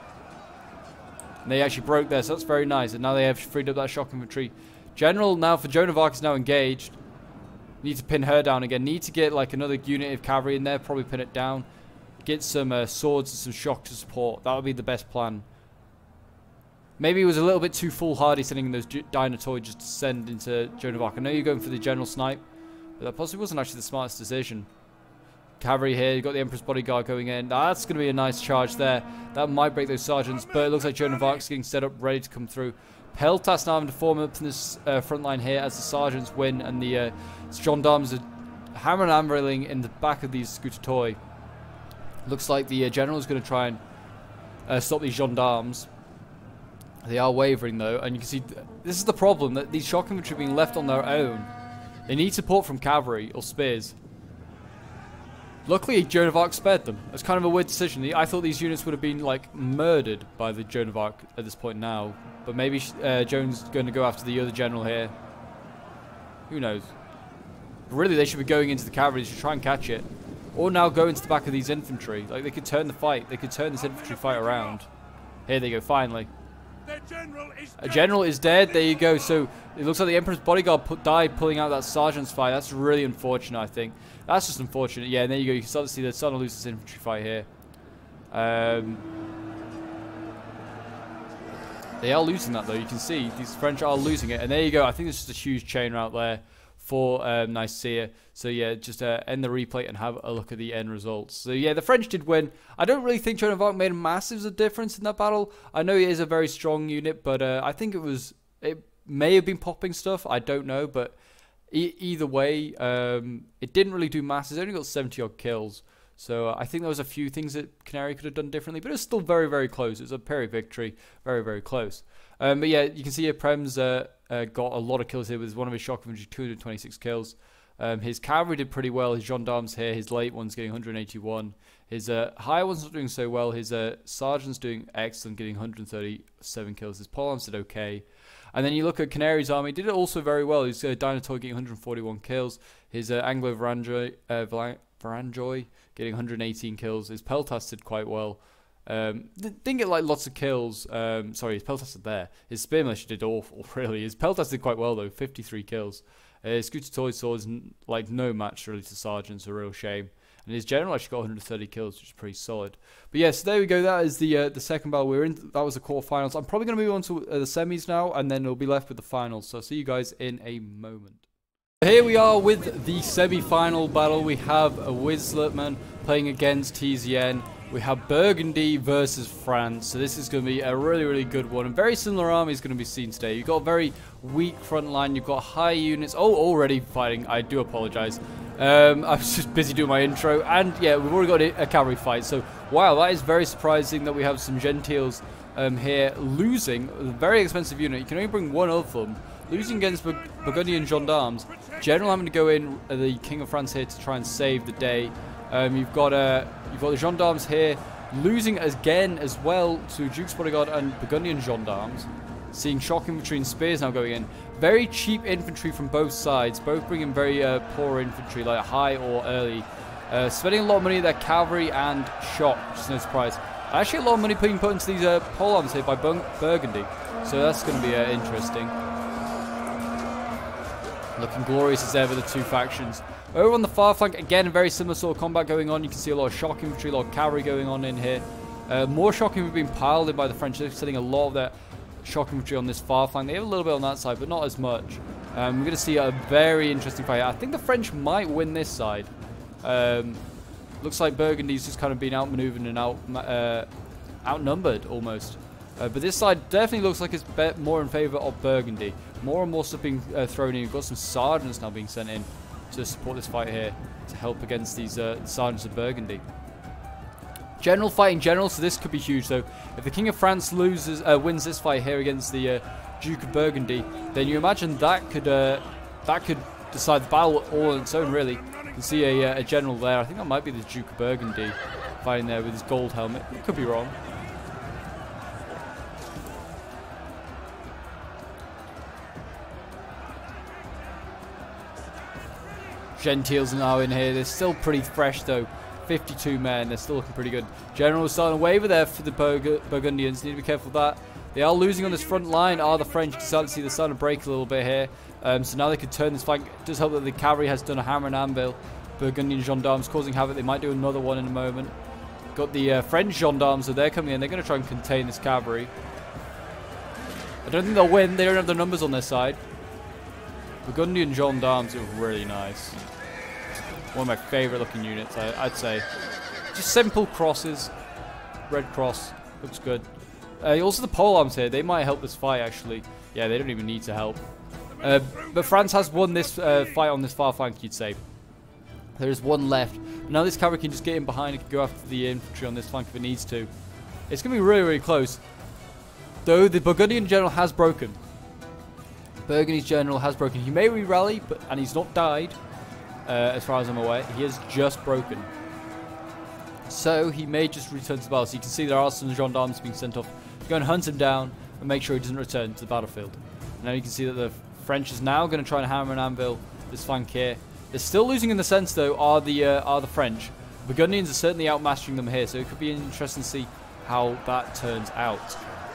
Speaker 1: And they actually broke there, so that's very nice. And now they have freed up that shock infantry. General now for Joan of Arc is now engaged. Need to pin her down again. Need to get like another unit of cavalry in there. Probably pin it down. Get some uh, swords and some shock to support. That would be the best plan. Maybe it was a little bit too foolhardy sending those Dynatoid just to send into Joan of Arc. I know you're going for the general snipe, but that possibly wasn't actually the smartest decision. Cavalry here, you've got the Emperor's Bodyguard going in. That's going to be a nice charge there. That might break those sergeants, but it looks like Joan of Arc's getting set up, ready to come through. Peltas now having to form up in this uh, front line here as the sergeants win, and the uh, gendarmes are hammer and anviling in the back of these Scooter Toy. Looks like the uh, general is going to try and uh, stop these gendarmes. They are wavering though, and you can see th this is the problem, that these shock infantry are being left on their own. They need support from cavalry or spears. Luckily, Joan of Arc spared them. It's kind of a weird decision. I thought these units would have been like murdered by the Joan of Arc at this point now, but maybe uh, Joan's going to go after the other general here. Who knows? But really, they should be going into the cavalry. They should try and catch it, or now go into the back of these infantry. Like they could turn the fight. They could turn this infantry fight around. Here they go. Finally. A general is dead. There you go. So it looks like the Emperor's Bodyguard put, died pulling out that sergeant's fight. That's really unfortunate, I think. That's just unfortunate. Yeah, and there you go. You can start to see they're starting to lose this infantry fight here. Um, they are losing that, though. You can see these French are losing it. And there you go. I think there's just a huge chain route there for um, Nicaea. So yeah, just uh, end the replay and have a look at the end results. So yeah, the French did win. I don't really think Joan of Arc made a massive difference in that battle. I know it is a very strong unit, but uh, I think it was, it may have been popping stuff. I don't know, but e either way, um, it didn't really do masses. It only got seventy odd kills. So uh, I think there was a few things that Canary could have done differently, but it's still very, very close. It was a Pyrrhic victory, very, very close. Um, but yeah, you can see here Prem's uh, uh, got a lot of kills here with one of his shock infantry, two hundred twenty-six kills. Um, his cavalry did pretty well. His gendarmes here, his late one's getting one hundred eighty-one. His uh, higher one's not doing so well. His uh, sergeant's doing excellent, getting one hundred thirty-seven kills. His polearms did okay. And then you look at Canary's army, did it also very well. His uh, Dynatoid getting one hundred forty-one kills. His uh, Anglo-Varangioi uh, Varangioi getting one hundred eighteen kills. His Peltas did quite well. Um, didn't get like lots of kills. Um, sorry, his peltaster there. His spear militia did awful, really. His peltaster did quite well though, fifty-three kills. Uh, his Scooter Toy Sword is like no match really to Sergeant's, a real shame. And his general actually got one hundred thirty kills, which is pretty solid. But yeah, so there we go. That is the uh, the second battle we're in. That was the quarterfinals. I'm probably going to move on to uh, the semis now, and then we'll be left with the finals. So I'll see you guys in a moment. Here we are with the semi-final battle. We have a Wizletman playing against T Z N. We have Burgundy versus France. So this is going to be a really, really good one. And very similar armies going to be seen today. You've got a very weak front line. You've got high units. Oh, already fighting. I do apologize. Um, I was just busy doing my intro. And yeah, we've already got a, a cavalry fight. So wow, that is very surprising that we have some Gentiles um, here losing a very expensive unit. You can only bring one of them. Losing against Bur Burgundian gendarmes. General having to go in, uh, the King of France here to try and save the day. Um, you've got uh, you've got the gendarmes here losing again as well to Duke's Bodyguard and Burgundian gendarmes. Seeing shock infantry and spears now going in. Very cheap infantry from both sides. Both bringing very uh, poor infantry, like high or early. Uh, spending a lot of money on their cavalry and shock, which is no surprise. Actually, a lot of money being put into these uh, pole arms here by Bur Burgundy. So that's going to be uh, interesting. Looking glorious as ever, the two factions. Over on the far flank, again, a very similar sort of combat going on. You can see a lot of shock infantry, a lot of cavalry going on in here. Uh, more shock infantry being piled in by the French. They're sending a lot of their shock infantry on this far flank. They have a little bit on that side, but not as much. Um, we're going to see a very interesting fight. I think the French might win this side. Um, looks like Burgundy's just kind of been outmaneuvered and out, uh, outnumbered almost. Uh, but this side definitely looks like it's bet more in favour of Burgundy. More and more stuff being uh, thrown in. We've got some sergeants now being sent in to support this fight here, to help against these uh, sergeants of Burgundy. General fighting general, so this could be huge though. If the King of France loses, uh, wins this fight here against the uh, Duke of Burgundy, then you imagine that could uh, that could decide the battle all on its own. Really, you can see a, a general there. I think that might be the Duke of Burgundy fighting there with his gold helmet. It could be wrong. Gentiles are now in here. They're still pretty fresh though. fifty-two men. They're still looking pretty good. General is starting to waver there for the Burg Burgundians. Need to be careful of that. They are losing on this front line. Are the French? You can start to see they're starting to break a little bit here. Um, so now they could turn this flank. It does help that the cavalry has done a hammer and anvil. Burgundian gendarmes causing havoc. They might do another one in a moment. Got the uh, French gendarmes, so they're coming in. They're going to try and contain this cavalry. I don't think they'll win. They don't have the numbers on their side. Burgundian gendarmes are really nice. One of my favourite looking units, I, I'd say. Just simple crosses. Red cross. Looks good. Uh, also the pole arms here. They might help this fight, actually. Yeah, they don't even need to help. Uh, but France has won this uh, fight on this far flank, you'd say. There's one left. Now this cavalry can just get in behind and can go after the infantry on this flank if it needs to. It's going to be really, really close. Though the Burgundian general has broken. Burgundy's general has broken. He may re-rally, but and he's not died. Uh, as far as I'm aware, he has just broken. So he may just return to the battle. So you can see there are some gendarmes being sent off. Go and hunt him down and make sure he doesn't return to the battlefield. And now you can see that the French is now going to try and hammer and anvil this flank here. They're still losing in the sense though are the uh, are the French. Burgundians are certainly outmastering them here, so it could be interesting to see how that turns out.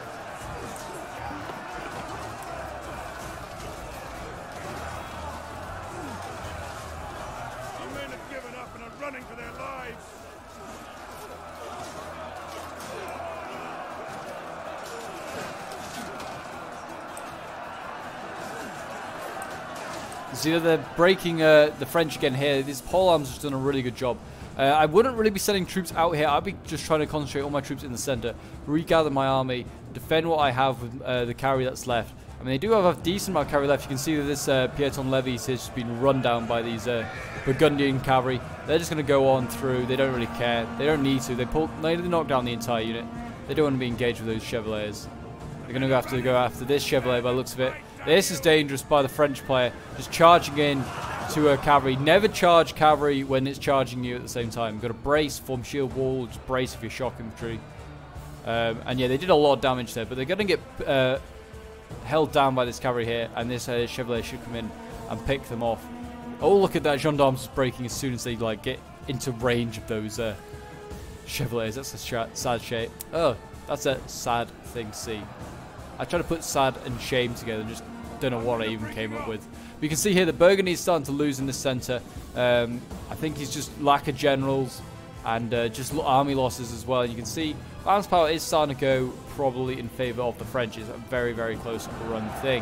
Speaker 1: See that they're breaking uh, the French again here. These pole arms have done a really good job. Uh, I wouldn't really be sending troops out here. I'd be just trying to concentrate all my troops in the center, regather my army, defend what I have with uh, the cavalry that's left. I mean, they do have a decent amount of cavalry left. You can see that this uh, Piéton levies has just been run down by these uh, Burgundian cavalry. They're just going to go on through. They don't really care. They don't need to. They pull. They knock down the entire unit. They don't want to be engaged with those chevaliers. They're going to have to go after this chevalier by the looks of it. This is dangerous by the French player, just charging in to a cavalry. Never charge cavalry when it's charging you at the same time. You've got to brace, form shield wall, just brace if you're shock infantry. Um, and yeah, they did a lot of damage there, but they're going to get uh, held down by this cavalry here, and this uh, chevalier should come in and pick them off. Oh, look at that, gendarmes breaking as soon as they like get into range of those uh, Chevaliers, that's a sh sad shape. Oh, that's a sad thing to see. I tried to put sad and shame together and just don't know what I even came up with. But you can see here that Burgundy's starting to lose in the centre. Um, I think he's just lack of generals and uh, just army losses as well. You can see balance power is starting to go probably in favour of the French. It's a very, very close run thing.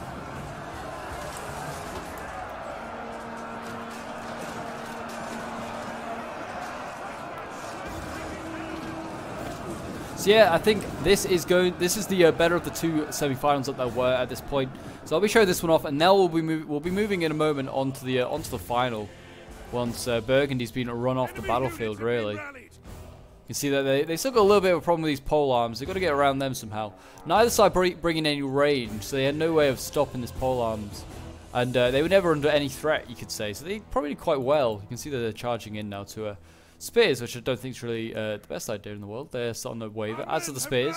Speaker 1: So yeah, I think this is going. This is the uh, better of the two semi-finals that there were at this point. So I'll be showing this one off, and now we'll be move, we'll be moving in a moment onto the uh, onto the final. Once uh, Burgundy's been run off the battlefield, really. You can see that they they still got a little bit of a problem with these pole arms. They've got to get around them somehow. Neither side bring, bringing any range, so they had no way of stopping these pole arms, and uh, they were never under any threat, you could say. So they probably did quite well. You can see that they're charging in now to a. Uh, Spears, which I don't think is really uh, the best idea in the world. They're starting to waver. As for the spears,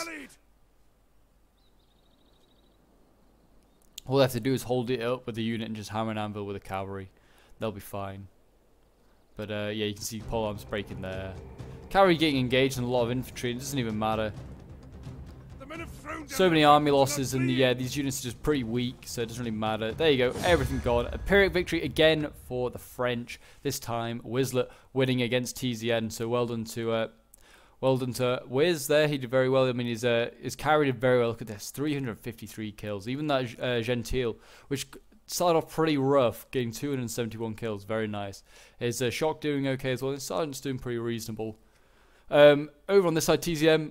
Speaker 1: all they have to do is hold it up with the unit and just hammer and anvil with the cavalry. They'll be fine. But uh, yeah, you can see pole arms breaking there. Cavalry getting engaged in a lot of infantry. It doesn't even matter. So many army losses, and yeah, these units are just pretty weak, so it doesn't really matter. There you go, everything gone. A Pyrrhic victory again for the French. This time, Wizlet winning against T Z N. So well done to, uh, well done to Wiz there. He did very well. I mean, his uh, his carry did very well. Look at this, three hundred fifty-three kills. Even that uh, Gentile, which started off pretty rough, getting two hundred seventy-one kills. Very nice. His uh, Shock doing okay as well. His Sergeant's doing pretty reasonable. Um, over on this side, T Z M.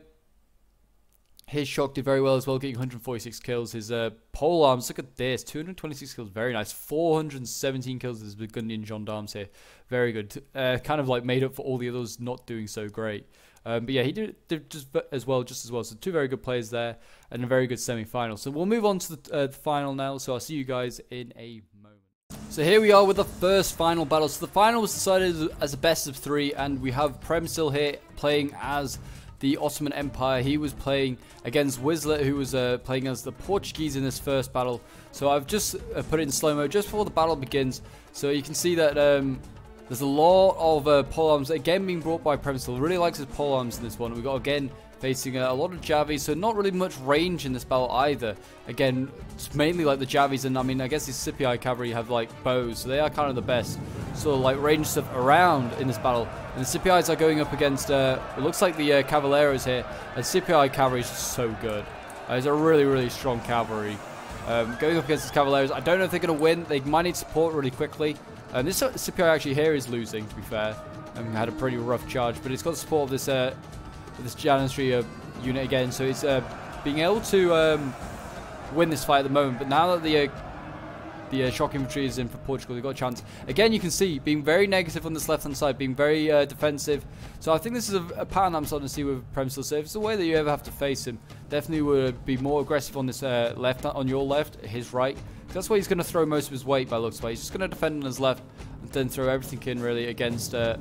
Speaker 1: His Shock did very well as well, getting one hundred forty-six kills. His uh, pole arms, look at this, two hundred twenty-six kills, very nice. four hundred seventeen kills with his Burgundian gendarmes here, very good. Uh, kind of like made up for all the others not doing so great. Um, but yeah, he did, did just as well, just as well. So two very good players there, and a very good semi-final. So we'll move on to the, uh, the final now. So I'll see you guys in a moment. So here we are with the first final battle. So the final was decided as a best of three, and we have Prem still here playing as the Ottoman Empire. He was playing against Wizlet, who was uh, playing as the Portuguese in this first battle. So I've just uh, put it in slow-mo just before the battle begins. So you can see that um, there's a lot of uh, polearms, again being brought by Prem still. Really likes his polearms in this one. We've got, again, facing uh, a lot of Javis, so not really much range in this battle either. Again, it's mainly like the Javis, and I mean, I guess these Scipii cavalry have like bows, so they are kind of the best sort of like range stuff around in this battle. And the Scipii are going up against, uh, it looks like the uh, Cavaleros here, and Scipii cavalry is just so good. Uh, it's a really, really strong cavalry. Um, going up against the Cavaleros, I don't know if they're going to win. They might need support really quickly. And this Scipii actually here is losing, to be fair. Um, had a pretty rough charge, but it's got the support of this uh, this Janistry uh, unit again, so it's uh, being able to um, win this fight at the moment. But now that the uh, the uh, shock infantry is in for Portugal, they've got a chance. Again, you can see being very negative on this left hand side, being very uh, defensive. So I think this is a, a pattern I'm starting to see with Prem still. So if it's the way that you ever have to face him, definitely would be more aggressive on this uh, left, on your left, his right. That's where he's going to throw most of his weight by looks like. He's just going to defend on his left and then throw everything in really against uh,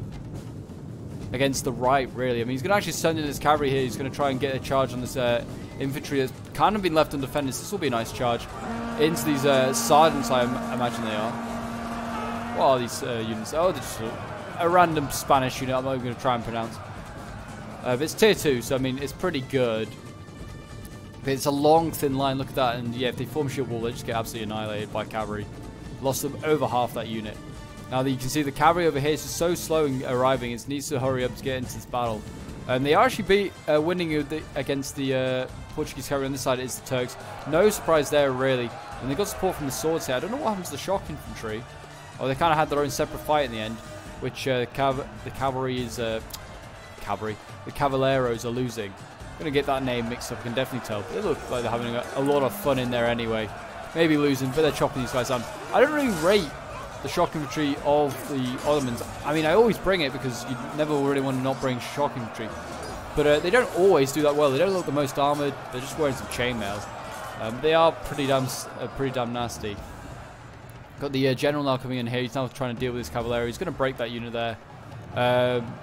Speaker 1: against the right, really. I mean, he's going to actually send in his cavalry here. He's going to try and get a charge on this uh, infantry that's kind of been left undefended. This will be a nice charge into these uh, sergeants, I im imagine they are. What are these uh, units? Oh, they're just a random Spanish unit I'm not even going to try and pronounce. Uh, but it's tier two, so I mean, it's pretty good. But it's a long, thin line. Look at that. And yeah, if they form shield wall, they just get absolutely annihilated by cavalry. Lost them over half that unit. Now that you can see the cavalry over here is just so slow in arriving, it needs to hurry up to get into this battle. And they actually beat uh, winning against the uh, Portuguese cavalry on this side is the Turks. No surprise there, really. And they got support from the swords here. I don't know what happened to the shock infantry. Oh, they kind of had their own separate fight in the end, which uh, cav the cavalry is uh, cavalry. The Cavaleros are losing. I'm gonna get that name mixed up. I can definitely tell. They look like they're having a, a lot of fun in there anyway. Maybe losing, but they're chopping these guys down. I don't really rate the shock infantry of the Ottomans. I mean, I always bring it because you never really want to not bring shock infantry. But uh, they don't always do that well. They don't look the most armoured. They're just wearing some chainmails. Um, they are pretty damn, uh, pretty damn nasty. Got the uh, general now coming in here. He's now trying to deal with his Cavalieri. He's going to break that unit there. Um,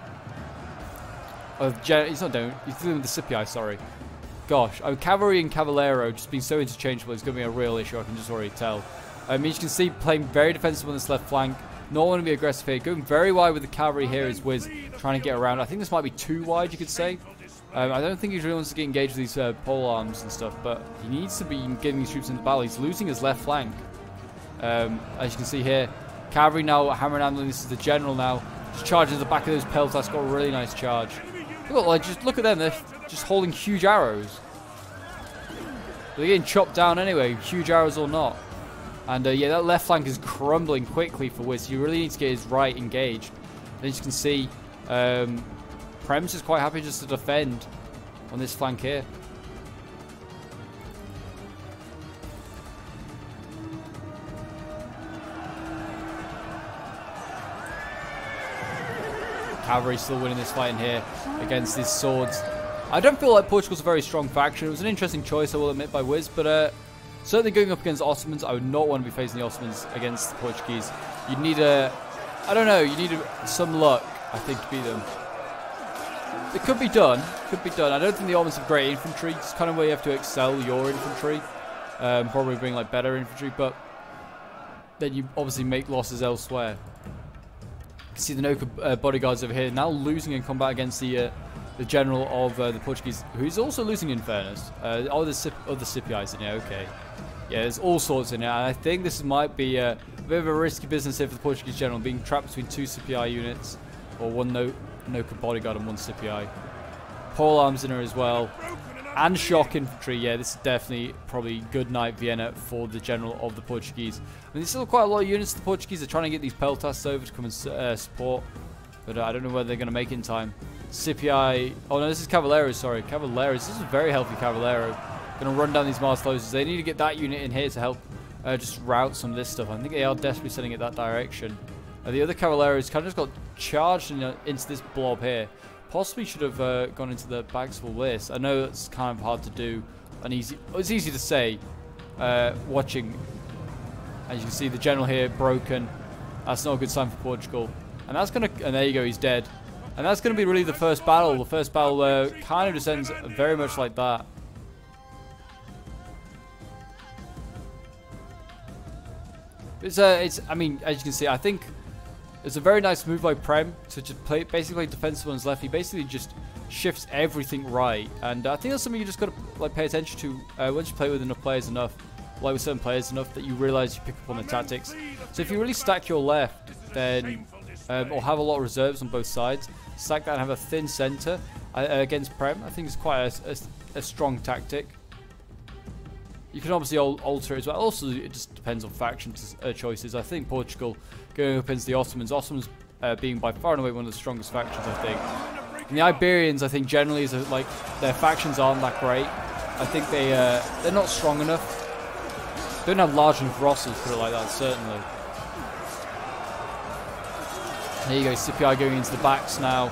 Speaker 1: oh, he's not doing. He's dealing with the Scipii. Sorry. Gosh, oh, cavalry and Cavallero just being so interchangeable. It's going to be a real issue. I can just already tell. Um, you can see playing very defensive on this left flank. Not want to be aggressive here. Going very wide with the cavalry here is Wiz trying to get around. I think this might be too wide, you could say. Um, I don't think he really wants to get engaged with these uh, pole arms and stuff, but he needs to be getting these troops into battle. He's losing his left flank. Um, as you can see here, cavalry now hammering down. This is the general now. Just charging the back of those pelts. That's got a really nice charge. Look, like, just look at them. They're just holding huge arrows. They're getting chopped down anyway, huge arrows or not. And uh, yeah, that left flank is crumbling quickly for Wiz. You really need to get his right engaged. And as you can see, um, Prem's is quite happy just to defend on this flank here. Cavalry still winning this fight in here against these swords. I don't feel like Portugal's a very strong faction. It was an interesting choice, I will admit, by Wiz, but uh, certainly going up against Ottomans, I would not want to be facing the Ottomans against the Portuguese. You'd need a, I don't know, you need a, some luck, I think, to beat them. It could be done, could be done. I don't think the Ottomans have great infantry. It's kind of where you have to excel your infantry. Um, probably bring like better infantry, but then you obviously make losses elsewhere. You can see the Noka uh, bodyguards over here now losing in combat against the uh, the general of uh, the Portuguese, who's also losing in fairness. Uh, all the Sip other Scipios in here, okay. Yeah, there's all sorts in here, and I think this might be uh, a bit of a risky business here for the Portuguese general, being trapped between two Scipii units, or one no Noka bodyguard and one Scipii. Pole arms in her as well, and shock infantry. Yeah, this is definitely probably good night Vienna for the general of the Portuguese. I mean, there's still quite a lot of units. The Portuguese are trying to get these peltasts over to come and uh, support, but uh, I don't know whether they're going to make it in time. Scipii, oh no, this is Cavaleros, sorry, Cavaleros. This is a very healthy Cavalero. Going to run down these Marsloses. They need to get that unit in here to help uh, just route some of this stuff. I think they are desperately sending it that direction. Uh, the other Cavaleros kind of just got charged in, uh, into this blob here. Possibly should have uh, gone into the bags full this. I know it's kind of hard to do, and easy. It's easy to say. Uh, watching, as you can see, the general here broken. That's not a good sign for Portugal. And that's gonna. And there you go, he's dead. And that's going to be really the first battle. The first battle uh, kind of just ends very much like that. It's, uh, it's, I mean, as you can see, I think it's a very nice move by Prem to just play, basically defensive on his left. He basically just shifts everything right. And uh, I think that's something you just got to like pay attention to uh, once you play with enough players enough, like with certain players enough, that you realize you pick up on the tactics. So if you really stack your left, then, um, or have a lot of reserves on both sides, stack that and have a thin center uh, against Prem, I think it's quite a, a, a strong tactic. You can obviously al alter it as well. Also, it just depends on faction uh, choices. I think Portugal going up against the Ottomans, Ottomans uh, being by far and away one of the strongest factions, I think. And the Iberians, I think, generally, is a, like their factions aren't that great. I think they uh, they're not strong enough. They don't have large enough rosters, put it like that, certainly. There you go, Scipii going into the backs now.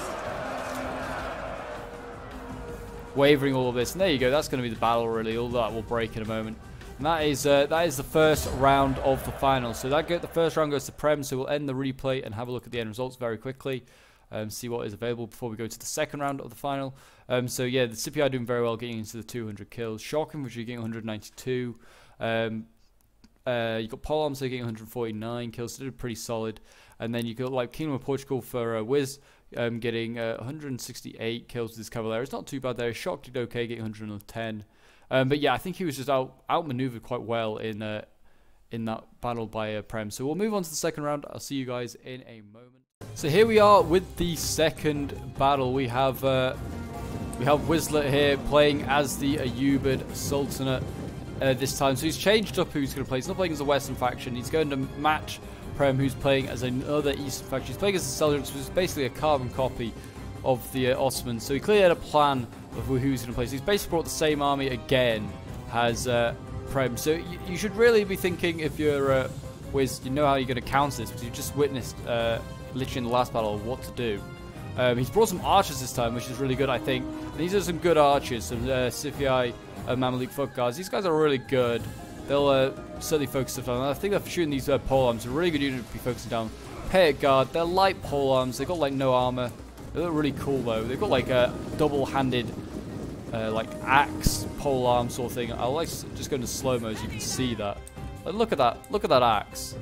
Speaker 1: Wavering all of this, and there you go. That's going to be the battle, really. All that will break in a moment. And that is uh, that is the first round of the final. So that get the first round goes to Prem. So we'll end the replay and have a look at the end results very quickly, um, see what is available before we go to the second round of the final. Um, so yeah, the Scipii are doing very well, getting into the two hundred kills. Shock infantry getting one hundred ninety-two. Um, uh, you got Pole Arms getting one hundred forty-nine kills. So they did pretty solid. And then you got like Kingdom of Portugal for uh, Wiz. Um, getting uh, one hundred sixty-eight kills with his Cavalier. It's not too bad there. Shock did okay, getting one hundred ten. Um, but yeah, I think he was just out outmaneuvered quite well in uh, in that battle by uh, Prem. So we'll move on to the second round. I'll see you guys in a moment. So here we are with the second battle. We have uh, we have Wizlet here playing as the Ayyubid Sultanate uh, this time. So he's changed up who he's going to play. He's not playing as a Western faction. He's going to match Prem, who's playing as another Eastern faction. He's playing as the Seljuks, which is basically a carbon copy of the uh, Ottomans. So he clearly had a plan of who he's going to play. So he's basically brought the same army again as uh, Prem. So you, you should really be thinking, if you're uh, Wiz, you know how you're going to counter this, because you just witnessed uh, literally in the last battle what to do. Um, he's brought some archers this time, which is really good, I think. And these are some good archers, some uh, Scipii, uh, Mamluk foot guards. These guys are really good. They'll uh, certainly focus stuff on. I think they're shooting these uh, pole arms. A really good unit to be focusing down. Pay guard. They're light pole arms. They've got like no armor. They look really cool though. They've got like a double-handed, uh, like axe pole arm sort of thing. I like just going to slow mo, as you can see that. But look at that. Look at that axe.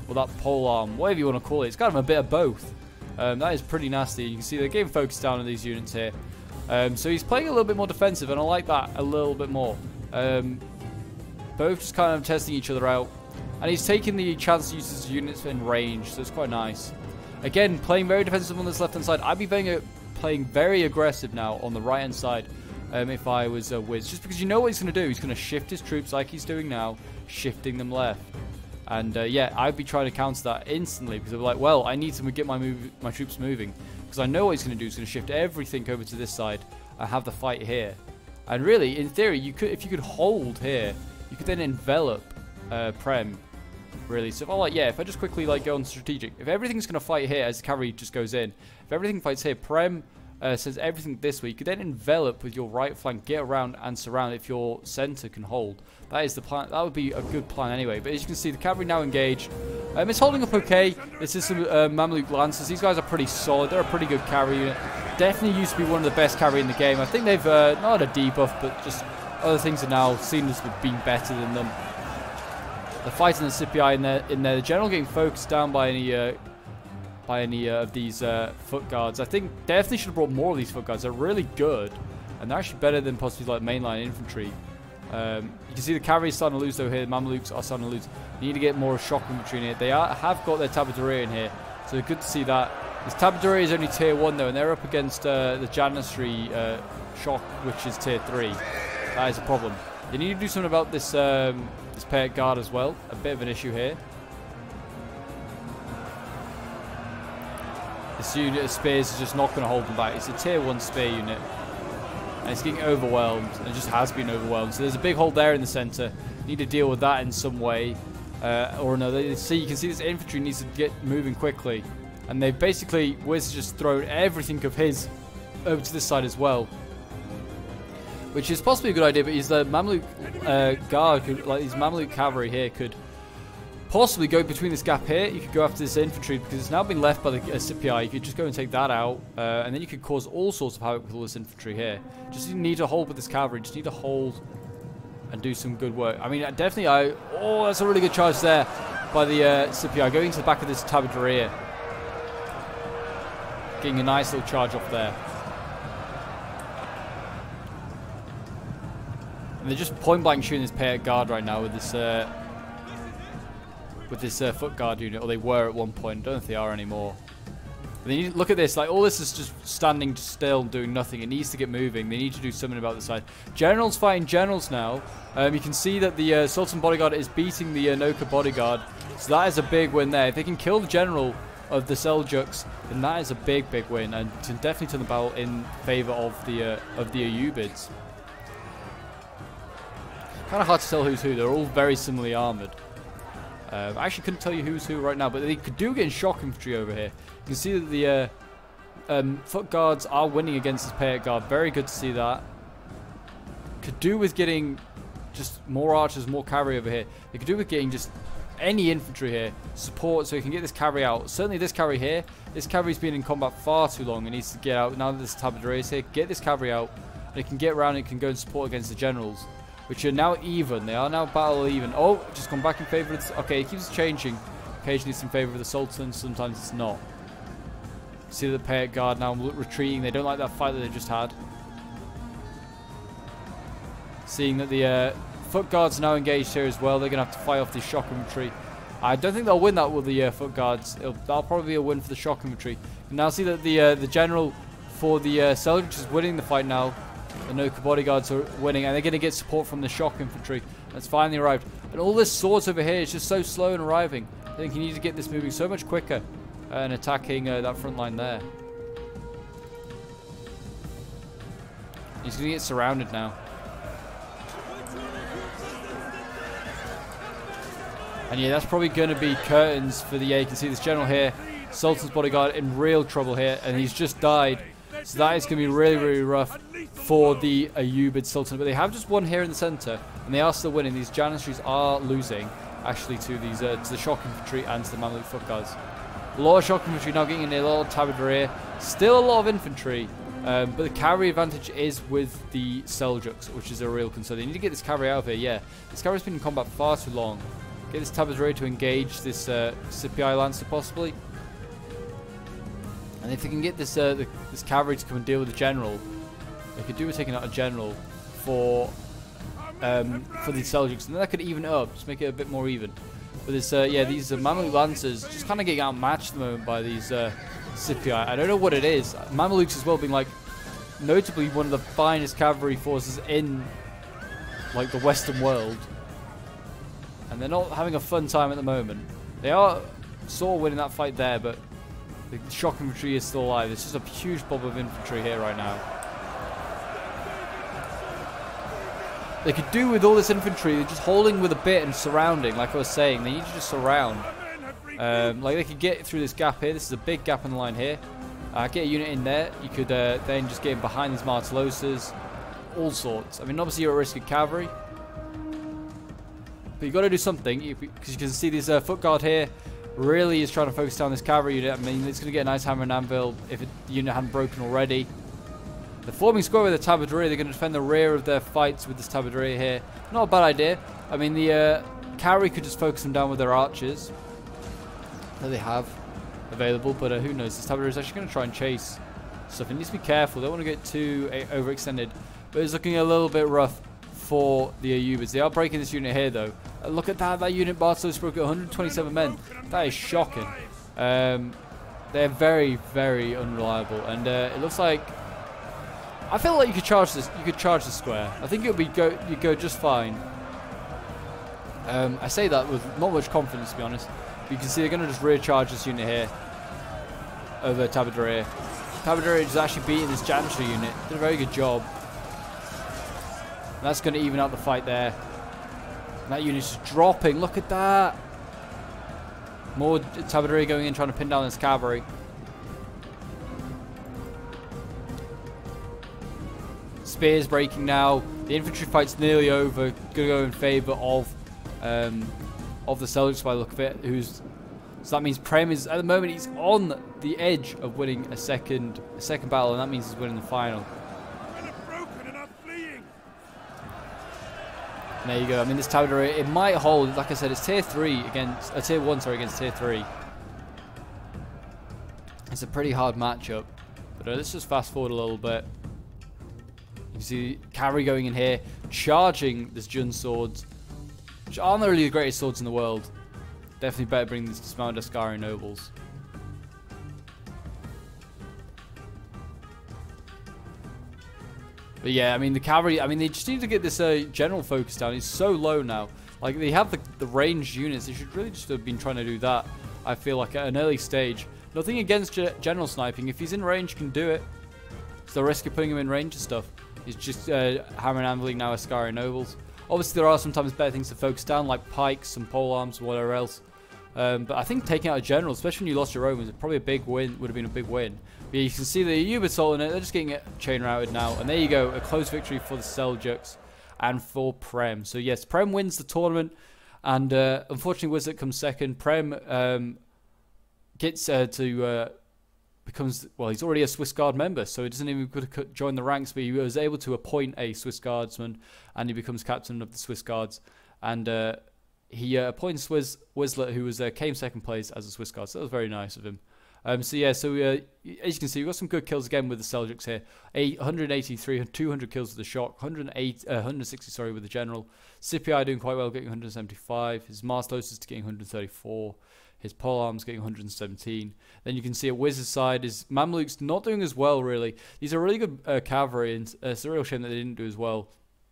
Speaker 1: or that pole arm, whatever you want to call it. It's got him a bit of both. Um, that is pretty nasty. You can see they're getting focused down on these units here. Um, so he's playing a little bit more defensive, and I like that a little bit more. Um, both just kind of testing each other out. And he's taking the chance to use his units in range, so it's quite nice. Again, playing very defensive on this left-hand side. I'd be playing, a, playing very aggressive now on the right-hand side um, if I was a Wiz. Just because you know what he's going to do. He's going to shift his troops like he's doing now, shifting them left. And uh, yeah, I'd be trying to counter that instantly because I'm like, well, I need to get my move, my troops moving. Because I know what he's going to do. He's going to shift everything over to this side and have the fight here. And really, in theory, you could, if you could hold here, you could then envelop uh, Prem. Really, so if I like, yeah, if I just quickly like go on strategic, if everything's going to fight here as the cavalry just goes in, if everything fights here, Prem uh, sends everything this way, you could then envelop with your right flank, get around and surround if your center can hold. That is the plan. That would be a good plan anyway. But as you can see, the cavalry now engaged. Um, it's holding up okay. This is some uh, Mamluk Lancers. These guys are pretty solid. They're a pretty good cavalry unit. Definitely used to be one of the best cavalry in the game. I think they've uh, not had a debuff, but just other things are now seen as being better than them. The fighting the C P I in there, in there. The general getting focused down by any, uh, by any uh, of these uh, foot guards. I think definitely should have brought more of these foot guards. They're really good, and they're actually better than possibly like mainline infantry. Um, you can see the cavalry starting to lose though here. The Mamluks are starting to lose. You need to get more shock infantry in here. They are, have got their Tabaduria in here, so good to see that. This Tabaduria is only tier one though, and they're up against uh, the Janissary uh, shock, which is tier three. That is a problem. They need to do something about this. Um, This paired guard as well, a bit of an issue here. This unit of spears is just not going to hold them back. It's a tier one spear unit, and it's getting overwhelmed, and it just has been overwhelmed. So there's a big hole there in the center. Need to deal with that in some way uh, or another. See, you can see this infantry needs to get moving quickly, and they've basically Wiz just thrown everything of his over to this side as well. Which is possibly a good idea, but is the Mamluk uh, guard, could, like these Mamluk cavalry here, could possibly go between this gap here. You could go after this infantry because it's now been left by the uh, C P I. You could just go and take that out, uh, and then you could cause all sorts of havoc with all this infantry here. Just need to hold with this cavalry. Just need to hold and do some good work. I mean, definitely, I oh, that's a really good charge there by the uh, C P I going to the back of this Tabaduria, getting a nice little charge off there. And they're just point blank shooting this paired guard right now with this uh, with this uh, foot guard unit, or they were at one point. I don't know if they are anymore. But they need to look at this. Like all this is just standing still, doing nothing. It needs to get moving. They need to do something about the side. Generals fighting generals now. Um, you can see that the uh, Sultan bodyguard is beating the uh, Noka bodyguard. So that is a big win there. If they can kill the general of the Seljuks, then that is a big, big win, and can definitely turn the battle in favor of the uh, of the Ayyubids. Kind of hard to tell who's who. They're all very similarly armored. Uh, I actually couldn't tell you who's who right now, but they could do get in shock infantry over here. You can see that the uh, um, foot guards are winning against this paired guard. Very good to see that. Could do with getting just more archers, more cavalry over here. They could do with getting just any infantry here, support, so you can get this cavalry out. Certainly this cavalry here. This cavalry's been in combat far too long. It needs to get out. Now that this Tabaduria is here, get this cavalry out. And it can get around and it can go and support against the generals, which are now even. They are now battle even. Oh, just gone back in favor of the... Okay, it keeps changing. Occasionally it's in favor of the Sultan, sometimes it's not. See the paired guard now retreating. They don't like that fight that they just had. Seeing that the uh, foot guards are now engaged here as well. They're going to have to fight off the shock infantry. I don't think they'll win that with the uh, foot guards. It'll, that'll probably be a win for the shock infantry. And now see that the uh, the general for the uh, Seljuk is winning the fight now. The Noka bodyguards are winning, and they're going to get support from the shock infantry. That's finally arrived. And all this swords over here is just so slow in arriving. I think you need to get this moving so much quicker uh, and attacking uh, that front line there. He's going to get surrounded now. And yeah, that's probably going to be curtains for the... Yeah, you can see this general here, Sultan's bodyguard, in real trouble here, and he's just died. So that is going to be really, really rough for the Ayyubid Sultan. But they have just won here in the center, and they are still winning. These Janissaries are losing, actually, to these uh, to the shock infantry and to the Mamluk foot guards. A lot of shock infantry now getting in there, a lot of Tabaduria. Still a lot of infantry, um, but the cavalry advantage is with the Seljuks, which is a real concern. They need to get this cavalry out of here, yeah. This cavalry's been in combat far too long. Get this Tabadere to engage this uh, Scipii Lancer possibly. And if they can get this uh, the, this cavalry to come and deal with the general, they could do with taking out a general for um, for the Seljuks, and then that could even it up, just make it a bit more even. But this, uh, yeah, these uh, Mamluk Lancers just kind of getting outmatched at the moment by these uh, Scipii. I don't know what it is. Mamluks as well being like notably one of the finest cavalry forces in like the Western world, and they're not having a fun time at the moment. They are sort of winning that fight there, but the shock infantry is still alive. There's just a huge blob of infantry here right now. They could do with all this infantry, they're just holding with a bit and surrounding, like I was saying. They need to just surround. Um, like they could get through this gap here. This is a big gap in the line here. Uh, get a unit in there. You could uh, then just get in behind these Martelloses. All sorts. I mean, obviously you're at risk of cavalry, but you've got to do something, because you can see this uh, foot guard here really is trying to focus down this cavalry unit. I mean, it's going to get a nice hammer and anvil if it, the unit hadn't broken already. They're forming square with the Tabadere. They're going to defend the rear of their fights with this Tabadere here. Not a bad idea. I mean, the uh, cavalry could just focus them down with their archers that they have available, but uh, who knows? This Tabadere is actually going to try and chase stuff. It needs to be careful. They don't want to get too uh, overextended, but it's looking a little bit rough for the Ayyubids. They are breaking this unit here, though. Uh, look at that. That unit, Bartos broke one hundred twenty-seven men. That is shocking. Um, they're very, very unreliable, and uh, it looks like I feel like you could charge this. You could charge the square. I think it would be go. You go just fine. Um, I say that with not much confidence, to be honest. But you can see they're going to just rear charge this unit here over Tabadere. Tabadere is actually beating this Jantra unit. Did a very good job. And that's going to even out the fight there. And that unit's just dropping. Look at that. More Tabadere going in, trying to pin down this cavalry. Spears breaking now. The infantry fight's nearly over. Going to go in favour of um, of the Seljuks by the look of it. Who's so that means Prem is at the moment he's on the edge of winning a second a second battle, and that means he's winning the final. And there you go. I mean, this Tabadere, it might hold. Like I said, it's tier three against uh, tier one, sorry, against tier three. It's a pretty hard matchup. But uh, let's just fast forward a little bit. You see cavalry going in here, charging this Jun swords, which aren't really the greatest swords in the world. Definitely better bring these dismounted Ascari nobles. But yeah, I mean the cavalry, I mean they just need to get this uh, general focus down. It's so low now. Like they have the, the ranged units. They should really just have been trying to do that, I feel like, at an early stage. Nothing against ge general sniping. If he's in range, can do it. It's the risk of putting him in range and stuff. He's just uh, hammer and anviling now Ascari nobles. Obviously there are sometimes better things to focus down, like pikes and polearms, whatever else. Um, but I think taking out a general, especially when you lost your Romans, is probably a big win. Would have been a big win. But yeah, you can see the Ayyubids holding it. They're just getting it chain routed now, and there you go, a close victory for the Seljuks and for Prem. So yes, Prem wins the tournament, and uh, unfortunately Wizard comes second. Prem um, gets uh, to uh, becomes well, he's already a Swiss Guard member, so he doesn't even to join the ranks. But he was able to appoint a Swiss Guardsman, and he becomes captain of the Swiss Guards. And uh, he uh, appoints Wiz Wizlet, who was uh, came second place as a Swiss Guard. So that was very nice of him. Um, so yeah, so uh, as you can see, we've got some good kills again with the Seljuks here. one hundred eighty-three, two hundred kills with the shock, one hundred eight, uh, one hundred sixty, sorry, with the general. Scipii doing quite well, getting one hundred seventy-five. His Martelloses getting one hundred thirty-four. His polearms getting one hundred seventeen. Then you can see at Wiz's side, his Mamluks not doing as well, really. These are really good uh, cavalry, and uh, it's a real shame that they didn't do as well.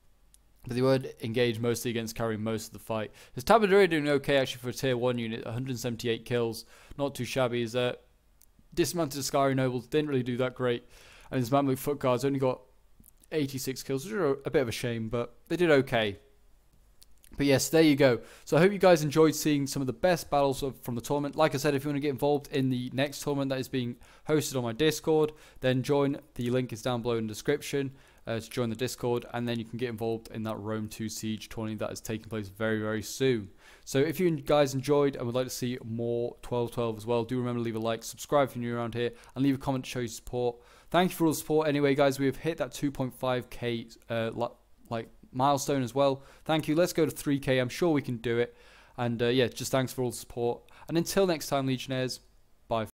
Speaker 1: But they were engaged mostly against cavalry most of the fight. His Tabadere doing okay, actually, for a tier one unit. one hundred seventy-eight kills. Not too shabby. His uh, dismounted Ascari nobles didn't really do that great. And his Mamluk foot guards only got eighty-six kills, which are a bit of a shame, but they did okay. But yes, there you go. So I hope you guys enjoyed seeing some of the best battles of, from the tournament. Like I said, if you want to get involved in the next tournament that is being hosted on my Discord, then join. The link is down below in the description uh, to join the Discord, and then you can get involved in that Rome two Siege tournament that is taking place very, very soon. So if you guys enjoyed and would like to see more twelve twelve as well, do remember to leave a like, subscribe if you're new around here, and leave a comment to show your support. Thank you for all the support. Anyway, guys, we have hit that two point five K uh, like milestone as well. Thank you. Let's go to three K. I'm sure we can do it. And uh, yeah, just thanks for all the support. And until next time, Legionnaires, bye.